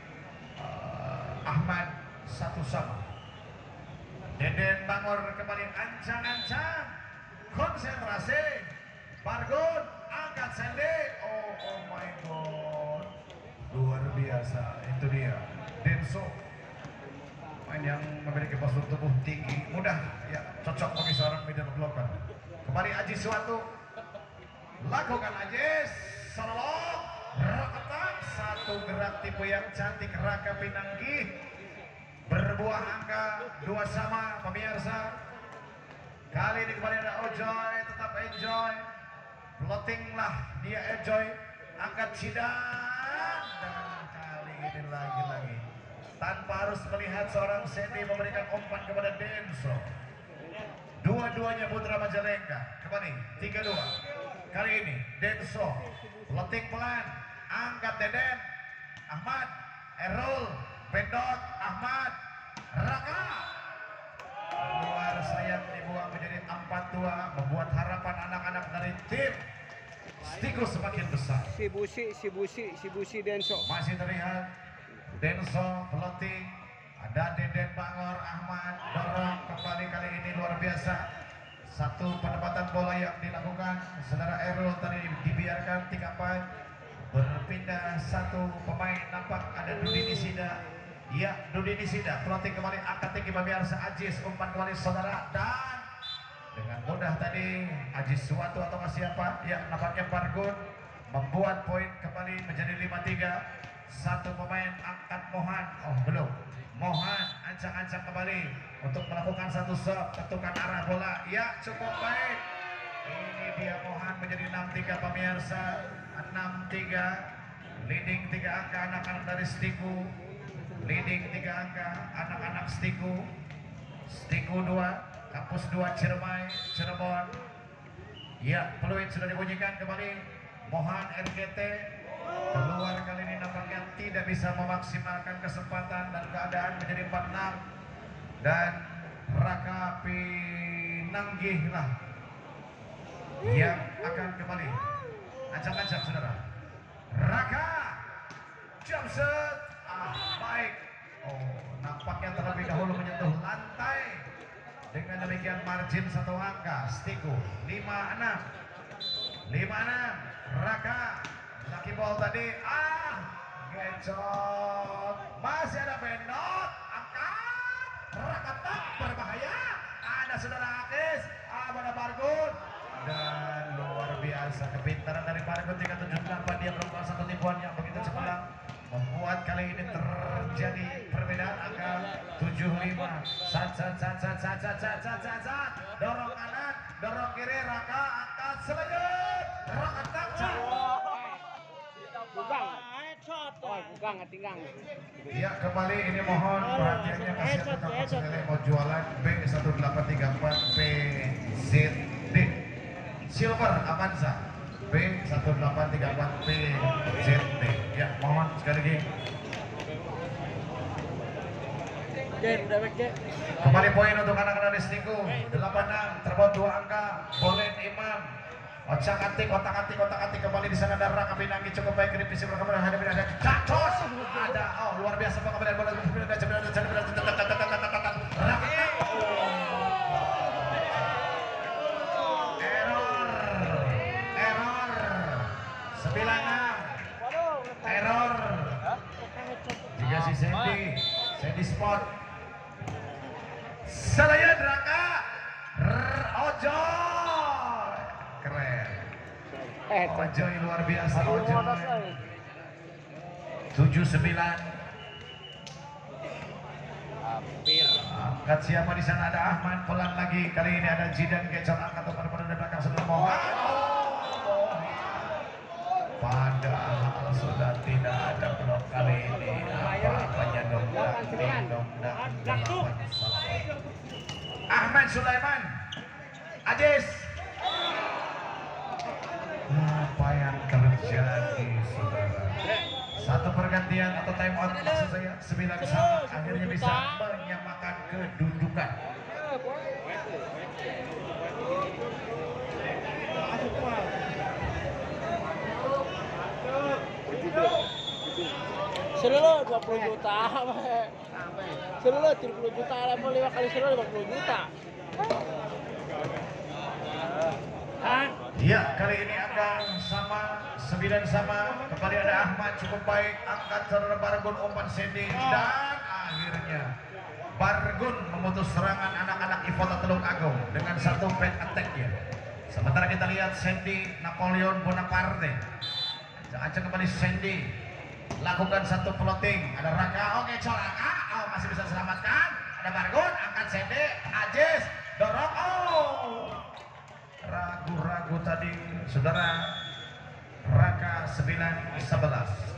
Ahmad 1-1. Deden Bangor kembali ancang-ancang, konsentrasi, Bargun angkat Sandy. Oh my god, luar biasa. Itu dia Denso, main yang memiliki postur tubuh tinggi, mudah ya, cocok bagi seorang middle blocker. Kembali Aji Suatu, lakukan Aji Salolok, Roketak, satu gerak tipe yang cantik Raka Pinanggi, berbuah angka 2 sama pemirsa. Kali ini kembali ada Ojoy, tetap enjoy, plotting lah dia enjoy, angkat Cidan, dan kali ini lagi-lagi tanpa harus melihat seorang Sandy memberikan umpan kepada Denso. Dua-duanya putra Majalengka. Kembali 3-2. Kali ini Denso plotting pelan, angkat Deden, Ahmad, Erul, Bendot, Ahmad, Raka. Luar sayang dibuang menjadi 4-2, membuat harapan anak-anak dari tim Stiku semakin besar.
Si Busi Denso.
Masih terlihat Denso peloting, ada Deden Bangor, Ahmad dorong kembali kali ini luar biasa. Satu penempatan bola yang dilakukan saudara Erul tadi dibiarkan 3-4, berpindah satu pemain, nampak ada Dudi Nisida. Ya, Dudi Nisida peloting kembali, angkat tinggi pemirsa, Ajis umpan kembali saudara, dan dengan mudah tadi Ajis Suatu atau siapa ya, nampaknya Bargun membuat poin kembali menjadi 5-3. Satu pemain angkat Mohan, oh belum, Mohan ancang-ancang kembali untuk melakukan satu serve, tentukan arah bola, ya cukup baik. Ini dia Mohan menjadi 6-3 pemirsa, 6-3, leading 3 angka anak-anak dari Stiku, leading 3 angka anak-anak Stiku, Stiku 2, Kampus 2 Cirebon. Ya, peluit sudah dibunyikan kembali, Mohan RGT keluar kali ini nampaknya tidak bisa memaksimalkan kesempatan dan keadaan menjadi 4-6, dan Raka Pinanggih lah yang akan kembali ancang-ancang saudara. Raka jump shot, baik. Oh, nampaknya terlebih dahulu menyentuh lantai. Dengan demikian margin 1 angka Stiku 5-6. Raka laki ball tadi gecot, masih ada Benot, angkat Raka tak berbahaya, ada saudara Akis, ada Bargun, dan luar biasa kepintaran dari Bargun 378. Dia melakukan satu tipuan yang begitu cemerlang, membuat kali ini terjadi perbedaan angka 75. Dorong kanan, dorong kiri, Raka angkat selanjut, Raka tak
bugang tinggang.
Ya, kembali ini mohon perhatiannya, kasih tetap senilai mau jualan B1834 PZD Silver Avanza B1834 PZD. Ya, mohon sekali lagi. Kembali poin untuk anak-anak Destingu 86 terbaut 2 angka Bolen Imam. Otak-atik kembali di sana ada Raka Pinanggi cukup baik di visi berkembang ada Cacos ada luar biasa pengambilan bola error juga si Sandy spot Salayan Raka Ojoy keren. Ojoy luar biasa. Ojoy 79.
Hampir.
Angkat siapa di sana? Ada Ahmad pelan lagi. Kali ini ada Jidan Gecot angkat umpan pada belakang sebelah Mohan. Padahal sudah tidak ada blok kali ini. Apa-apanya dong. Ahmad Sulaiman. Ajis. Apa yang terjadi, saudara? Satu pergantian atau time out maksud saya 9 sama akhirnya bisa menyamakan kedudukan.
Seluruh 20 juta, seluruh 30 juta, level 5 kali seluruh 50 juta.
Ya, kali ini angka sama 9 sama. Kembali ada Ahmad cukup baik angkat saudara Bargun umpan Sandy dan akhirnya Bargun memutus serangan anak-anak Ivota Teluk Agung dengan satu back attack-nya. Sementara kita lihat Sandy Napoleon Bonaparte. Acak kembali Sandy lakukan satu floating. Ada Raka, oke Colaka, masih bisa selamatkan. Ada Bargun angkat Sandy, Ajis dorong, ragu-ragu tadi saudara Raka 9-11.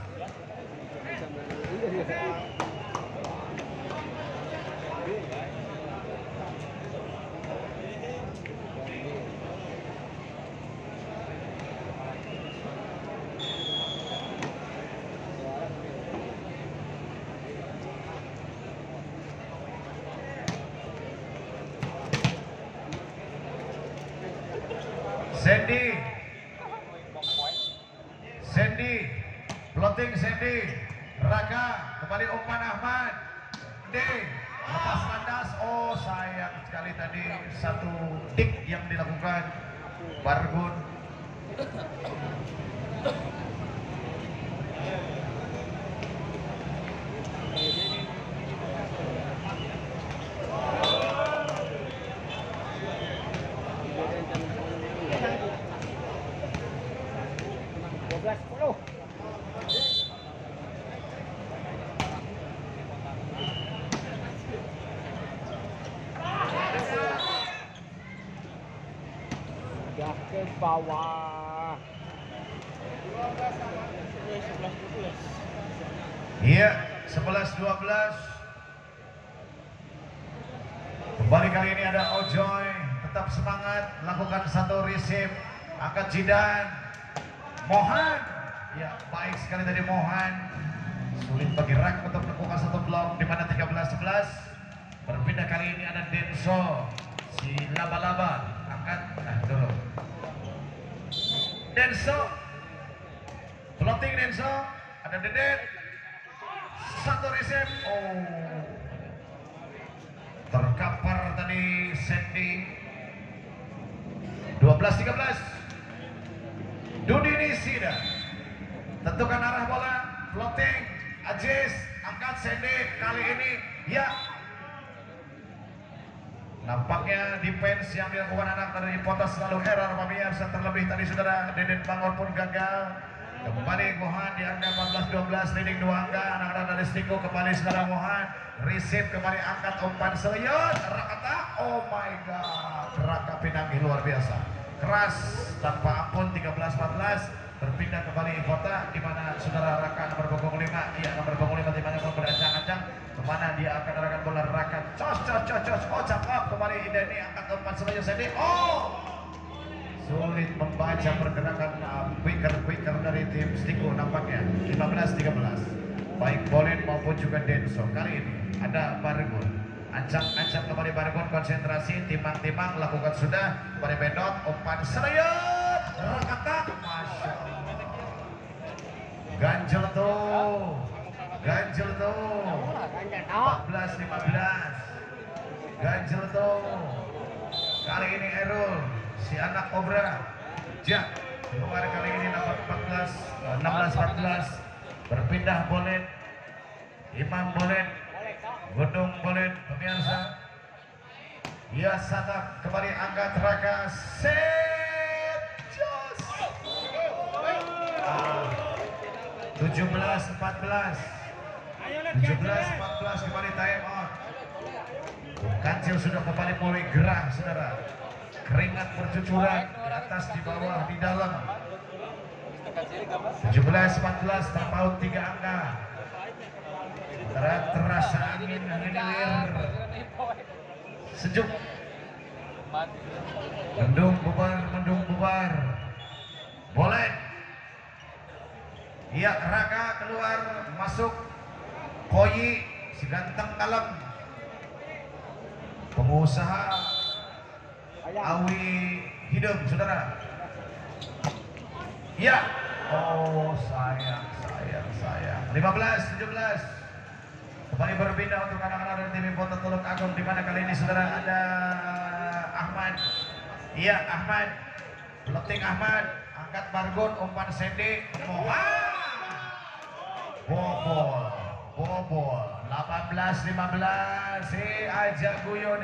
Sandy, plotting Sandy, Raka, kembali umpan Ahmad, lepas landas, sayang sekali tadi satu dik yang dilakukan Bargun.
Ke bawah.
Iya, 11-12. Kembali kali ini ada Ojoy, tetap semangat, lakukan satu receive, angkat Jidan, Mohan, ya baik sekali dari Mohan, sulit bagi Rak untuk melakukan satu blok di mana 13-11. Berpindah kali ini ada Denso, si laba-laba, angkat, dulu. Denso, floating Denso, ada Dedet, satu receive, terkapar tadi Sandy. 12-13. Tentukan arah bola, floating, Ajis, angkat sende kali ini, ya. Nampaknya defense yang dilakukan anak dari Potas selalu error pemirsa, terlebih tadi saudara Deden Bangor pun gagal. Kembali Mohan di angka 14-12 leading 2 angka, anak-anak dari Stiko kembali saudara Mohan, receive kembali angkat umpan seliut, Rakata, oh my god, Raka Pinanggi luar biasa, keras tanpa ampun 13-14. Berpindah kembali kota di mana saudara Raka nomor punggung 5, iya nomor punggung 5 di mana mau berancang-ancang kemana dia akan arahkan bola Raka, cos, oh cakep kembali Indeni angkat umpan sebanyak sendiri, oh sulit membaca pergerakan quicker dari tim Stiko nampaknya 15-13 baik Bolen maupun juga Denso. Kali ini ada Bargun, ancang-ancang kembali Bargun, konsentrasi, timang-timang lakukan sudah kembali Bedot, umpan serius Rakata, masya Allah, ganjel tuh 14-15 ganjel tuh. Kali ini Erul si anak Cobra Jak keluar kali ini nomor 16-14 berpindah Bolen, Imam Bolen, Gunung Bolen pemirsa, ia satap kembali angkat Raka, set jos 17-14 kembali time out. Kancil sudah kembali mulai gerah saudara, keringat bercucuran di atas, di bawah, di dalam. 17-14 terpaut 3 angka. Terasa angin mengilir sejuk, mendung bubar. Bolen, iya Raka keluar masuk Koyi si ganteng kalem, pengusaha Awi Hidung saudara. Ya, oh sayang 15-17 kembali berpindah untuk anak-anak dari tim Kota Tulung Agung, di mana kali ini saudara ada Ahmad. Iya Ahmad, floating Ahmad, angkat Bargon, umpan sende, bobol 18-15. Aja guyon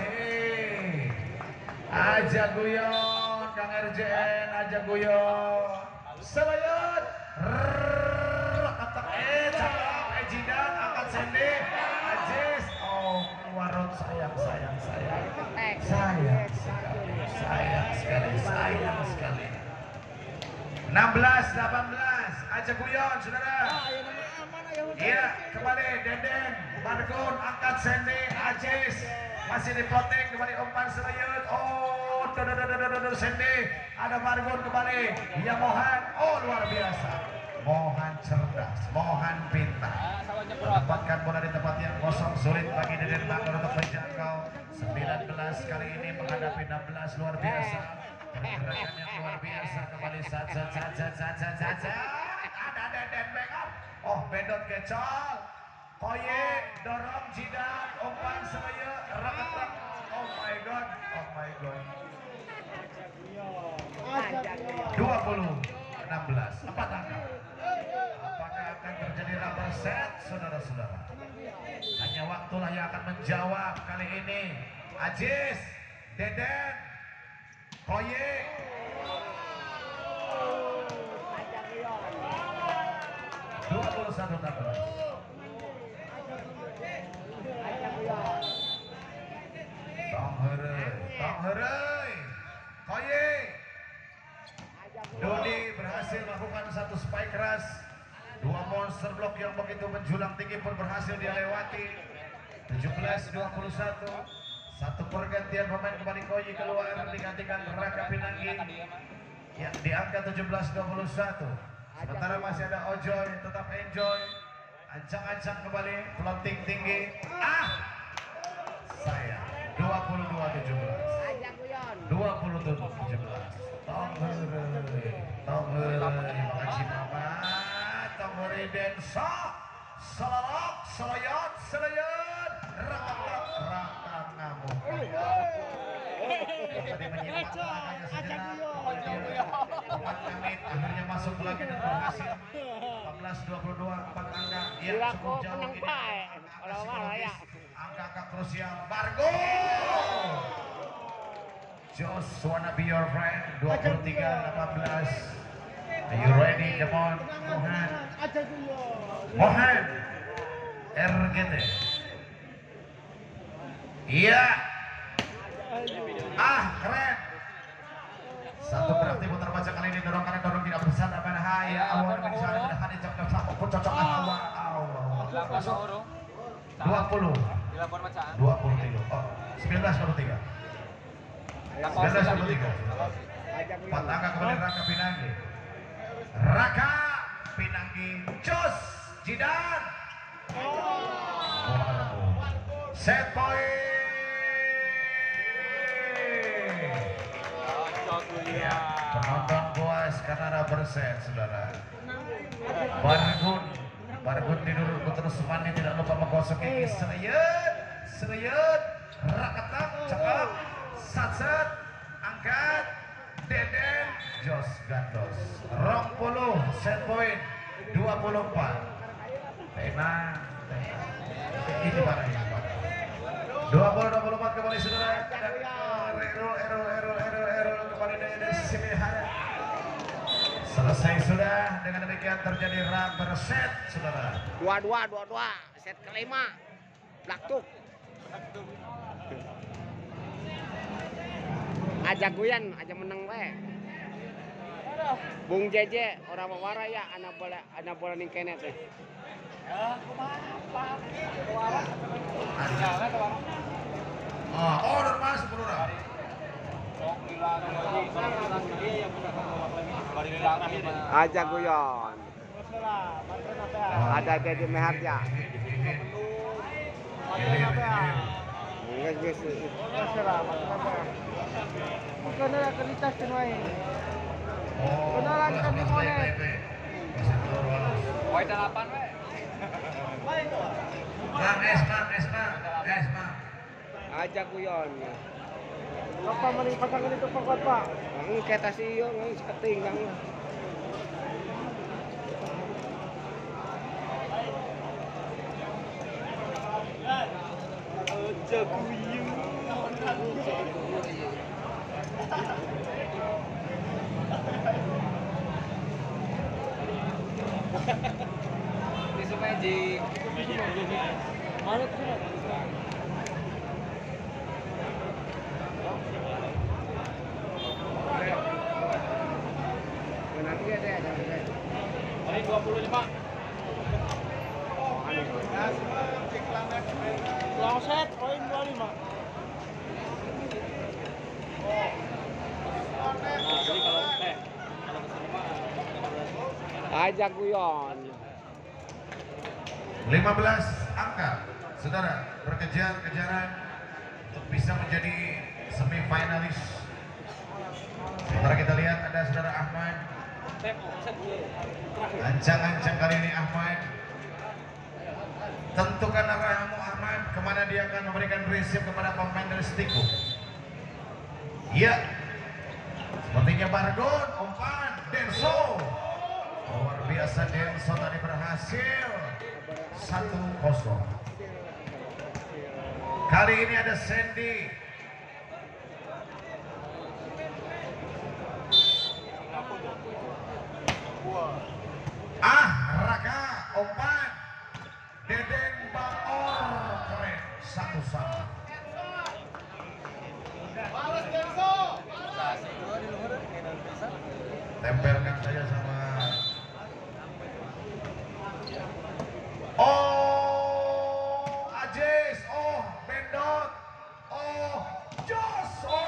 Kang RJN, aja guyon selayut atak cakap Ejidan angkat sende Ajis, oh warot sayang sekali 16-18 aja guyon saudara. Iya kembali Deden Bargon angkat sende Ajis masih diploting kembali umpan selayut, oh sende ada Bargon kembali, ya Mohan, oh luar biasa, Mohan cerdas, Mohan pintar mendapatkan bola di tempat yang kosong, sulit bagi Deden Bangor untuk menjangkau. 19 kali ini menghadapi 16, luar biasa, pergerakan yang luar biasa kembali saja ada Deden backup, oh Bedot kecol, Koye dorong Jidan, umpan saya Rakata, oh my god 20-16 4 angka. Apakah akan terjadi rubber set saudara-saudara? Hanya waktulah yang akan menjawab kali ini. Ajis, Deden, Koye, 21-16. Tong Herey, Koye, Dodi berhasil melakukan satu spike keras, 2 monster block yang begitu menjulang tinggi pun berhasil dia lewati. 17-21, satu pergantian pemain kembali Koye keluar digantikan Raka Pinanggi yang di angka 17-21. Sementara masih ada Ojoy, tetap enjoy, ancang-ancang kembali, floating tinggi, sayang 22-17. 27-17. Tong Herey, makasih Mama. Tong Herey Denso, selayut, Raka ngamuk. Tadi menyimak sejenak, kemudian Muhammad Hamid akhirnya masuk lagi dan berhasil 19-22 4 angka yang
Sila
cukup
ko
jauh
menang
ini.
bae.
Angka
Orang mana ya?
psikologis, angka krusial Bargo. Just wanna be your friend. 23-18. Are you ready? Come on, Mohan.
Aja dulu.
Mohan. RGT. Iya. Keren. Satu berarti putar baca kali ini dorong kanan dorong tidak bersandar pada Haya awal dari sana sudah hadir cocok cocok awal 20
Dilapor bacaan.
23 19-23 4 angka kemudian Raka Pinanggi Jos Jidan set point. Ya, penonton puas karena ada berset, saudara. Bargun tidur terus mandi tidak lupa menggosoknya sereyet, rakatak, cakep, satset, angkat, deden, Jos gantos, 20 set point, 24. Tenang, ini parah. 20-24 kembali saudara. Errol kembali dari Simihara. Selesai sudah, dengan demikian terjadi rubber set saudara.
22 set kelima. Blaktuk. Aja guyan, aja menang we. Bung Jeje orang Mawara ya, anak bola ning kene teh.
Order masuk saudara.
Aja guyon. Ada Dedi Meharja. Guys. Kenapa kualitas kenai? Kenalan kan di monet.
Poin 8 we.
Esma.
Aja guyon. Apa maning pasangan itu pokok Pak? Ang kita siyo ng setting lang. Aja guyon.
Tisu magic.
Mana tu? Nanti ada.
Ini 25.
Long set poin 25.
Jadi kalau
Aja guyon.
15 angka saudara berkejar-kejaran untuk bisa menjadi semifinalis. Sementara kita lihat ada saudara Ahmad. Ancang-ancang kali ini Ahmad. Tentukan arahmu Ahmad, kemana dia akan memberikan receive kepada pemain dari Stiku. Iya. Sepertinya Bargon, umpan, Denso. Luar biasa Denso tadi berhasil. 1-0. Kali ini ada Sandy. Raka, umpan. Deden Baor, keren. 1-1. Tempelkan saja sama Ajis, Bendot, Jos,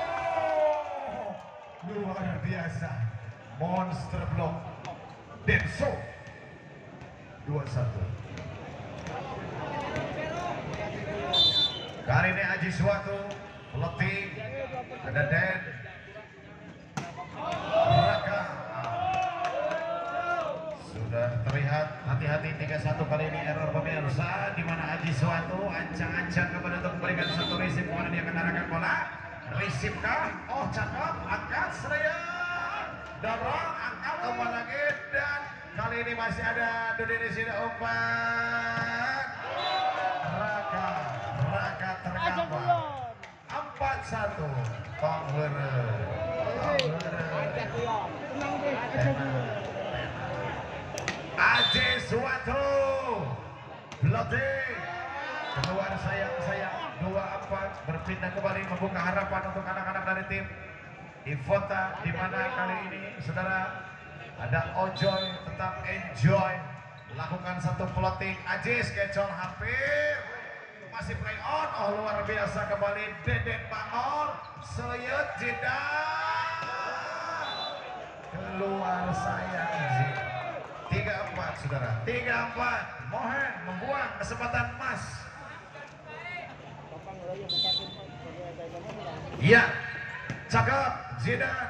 luar biasa, monster block, Denso, 2-1. Kali ini Aji Suatu, Leting, ada Den, Raka. Sudah terlihat hati-hati 3-1 kali ini error pemirsa, di mana Aji Suatu ancang-ancang kepada untuk memberikan satu receive, kemana dia akan arahkan bola. Receive kah? Cakep, angkat seraya, dorong, angkat kembali lagi dan Kali ini masih ada Dudi di sini umpan. Raka tergambar. 4-1. Power. Aji Suwatu. Bloting. Keluar sayang 2-4 berpindah kembali membuka harapan untuk anak-anak dari tim Ivota, di mana kali ini saudara ada Ojoy, tetap enjoy lakukan satu floating. Ajis kecol hampir masih play on. Oh luar biasa kembali Deden Bangor Seyut jeda keluar sayang. 3-4 saudara, 3-4. Mohan membuang kesempatan emas. Iya, cakep Zidane.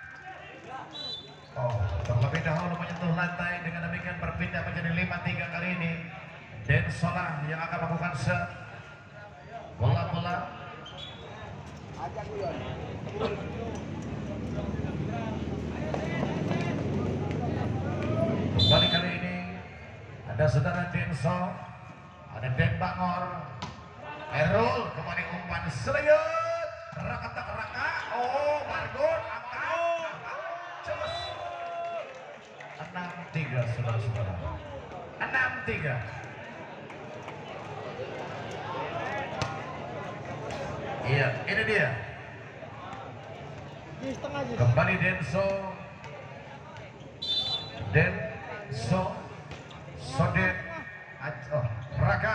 Oh, terlebih dahulu menyentuh lantai, dengan demikian berpindah menjadi 5-3 kali ini. Den Solah yang akan melakukan set. Bola-bola. Kembali kali ini ada saudara Denso, ada Den Bangor, Errol kembali umpan serius, raka. Oh, Margot, angkat, cus. 6-3 saudara-saudara. 6-3. Iya, ini dia. Kembali Denso. Soden. Oh, Raka.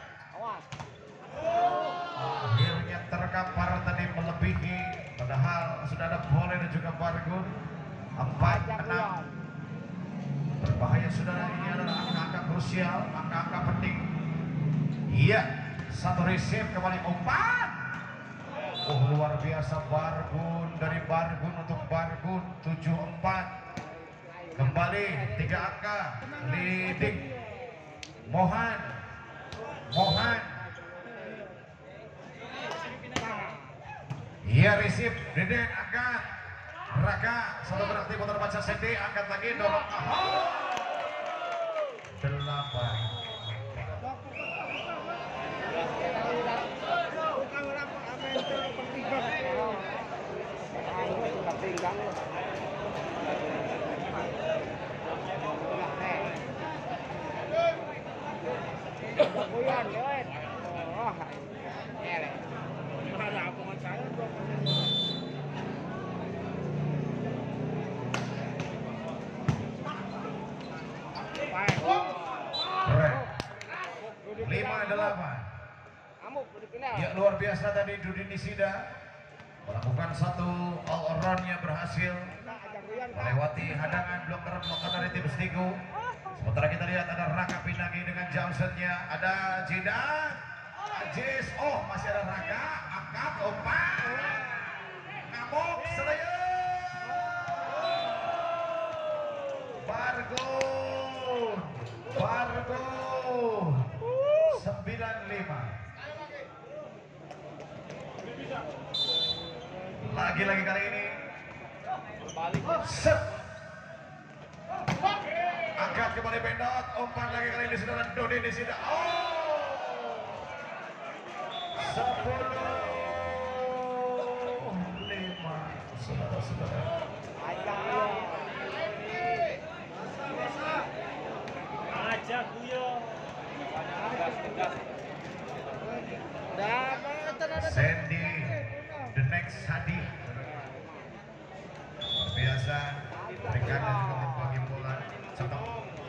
Akhirnya terkapar tadi melebihi, padahal sudah ada Boleh dan juga Bargun. 4-6. Berbahaya saudara, ini adalah angka-angka krusial, angka-angka penting. Iya, satu receive kembali umpan. Oh luar biasa Bargun, dari Bargun untuk Bargun. 7-4. Kembali 3 angka leading. Mohan. Iya receive, Deden angkat. Raka, satu berarti putar baca Sendi, angkat lagi, dorong. 8. Ya luar biasa tadi Dudi Nisida melakukan satu all around-nya berhasil melewati hadangan bloker dari tim Stigo. Sementara kita lihat ada Raka Pinagi dengan jump shot-nya, ada Jidan, Ajis, oh masih ada Raka, angkat, umpan, ngamuk, Bargun, 9-5. Lagi-lagi kali ini set angkat kembali Bendot, umpan lagi kali ini saudara Dodi di sini. Oh 10-5 saudara-saudara.
Aja Guyo.
Sandy, the next Hadi. Biasa berikan dan juga berbagi bola. Cakep.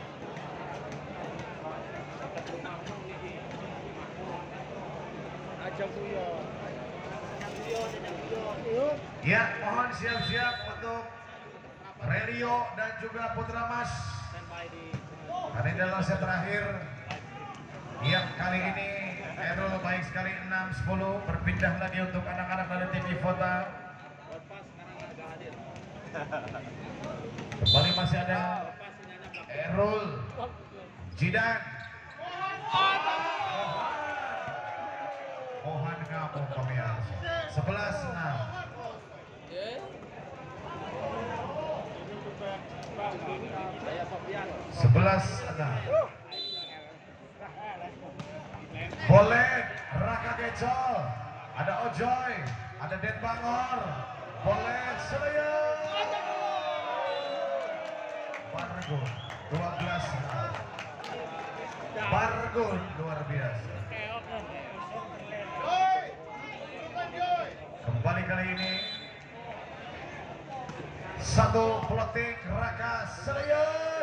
Ya, mohon siap-siap untuk Relio dan juga Putra Mas. Karena ini adalah set terakhir. Ya, kali ini Errol baik sekali 6-10, berpindah lagi untuk anak-anak dari tim Ivota. Kembali masih ada Errol, Jidan, Mohan Kamu pemirsa. 11-6. 11-6. Bolet, Raka Gecol, ada Ojoy, ada Den Bangor, Bolet, Selayar, Bargun, 12. Bargun luar biasa. Kembali kali ini satu peloting Raka Selayar.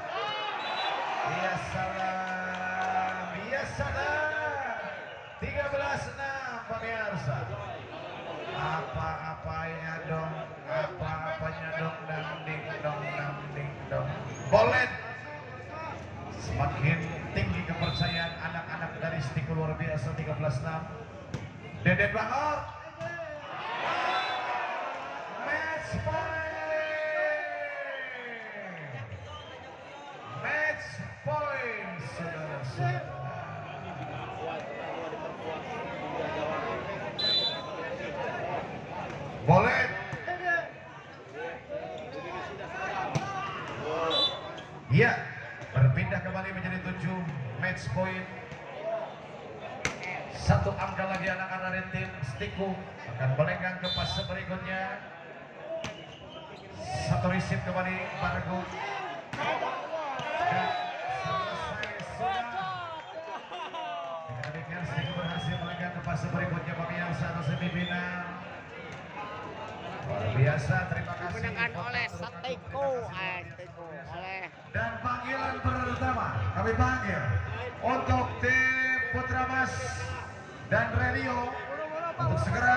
Biasa 13-6 pemirsa. Apa-apanya dong, apa-apanya dong, ding dong. Bolet semakin tinggi kepercayaan anak-anak dari Stiku luar biasa. 13-6. Deden Bangor, match point saudara-saudara. Bolet, iya, berpindah kembali menjadi 7 match point. Satu angka lagi anak-anak dari tim Stiku akan melenggang ke fase berikutnya. Satu receive kembali Bargo. Dan selesai sudah. Dengan demikian Stiku berhasil melenggang ke fase berikutnya pemirsa atau semifinal. Luar biasa, terima kasih.
Dimenangkan oleh Stiku oleh.
Dan panggilan pertama kami panggil untuk tim Putra Mas dan Radio untuk segera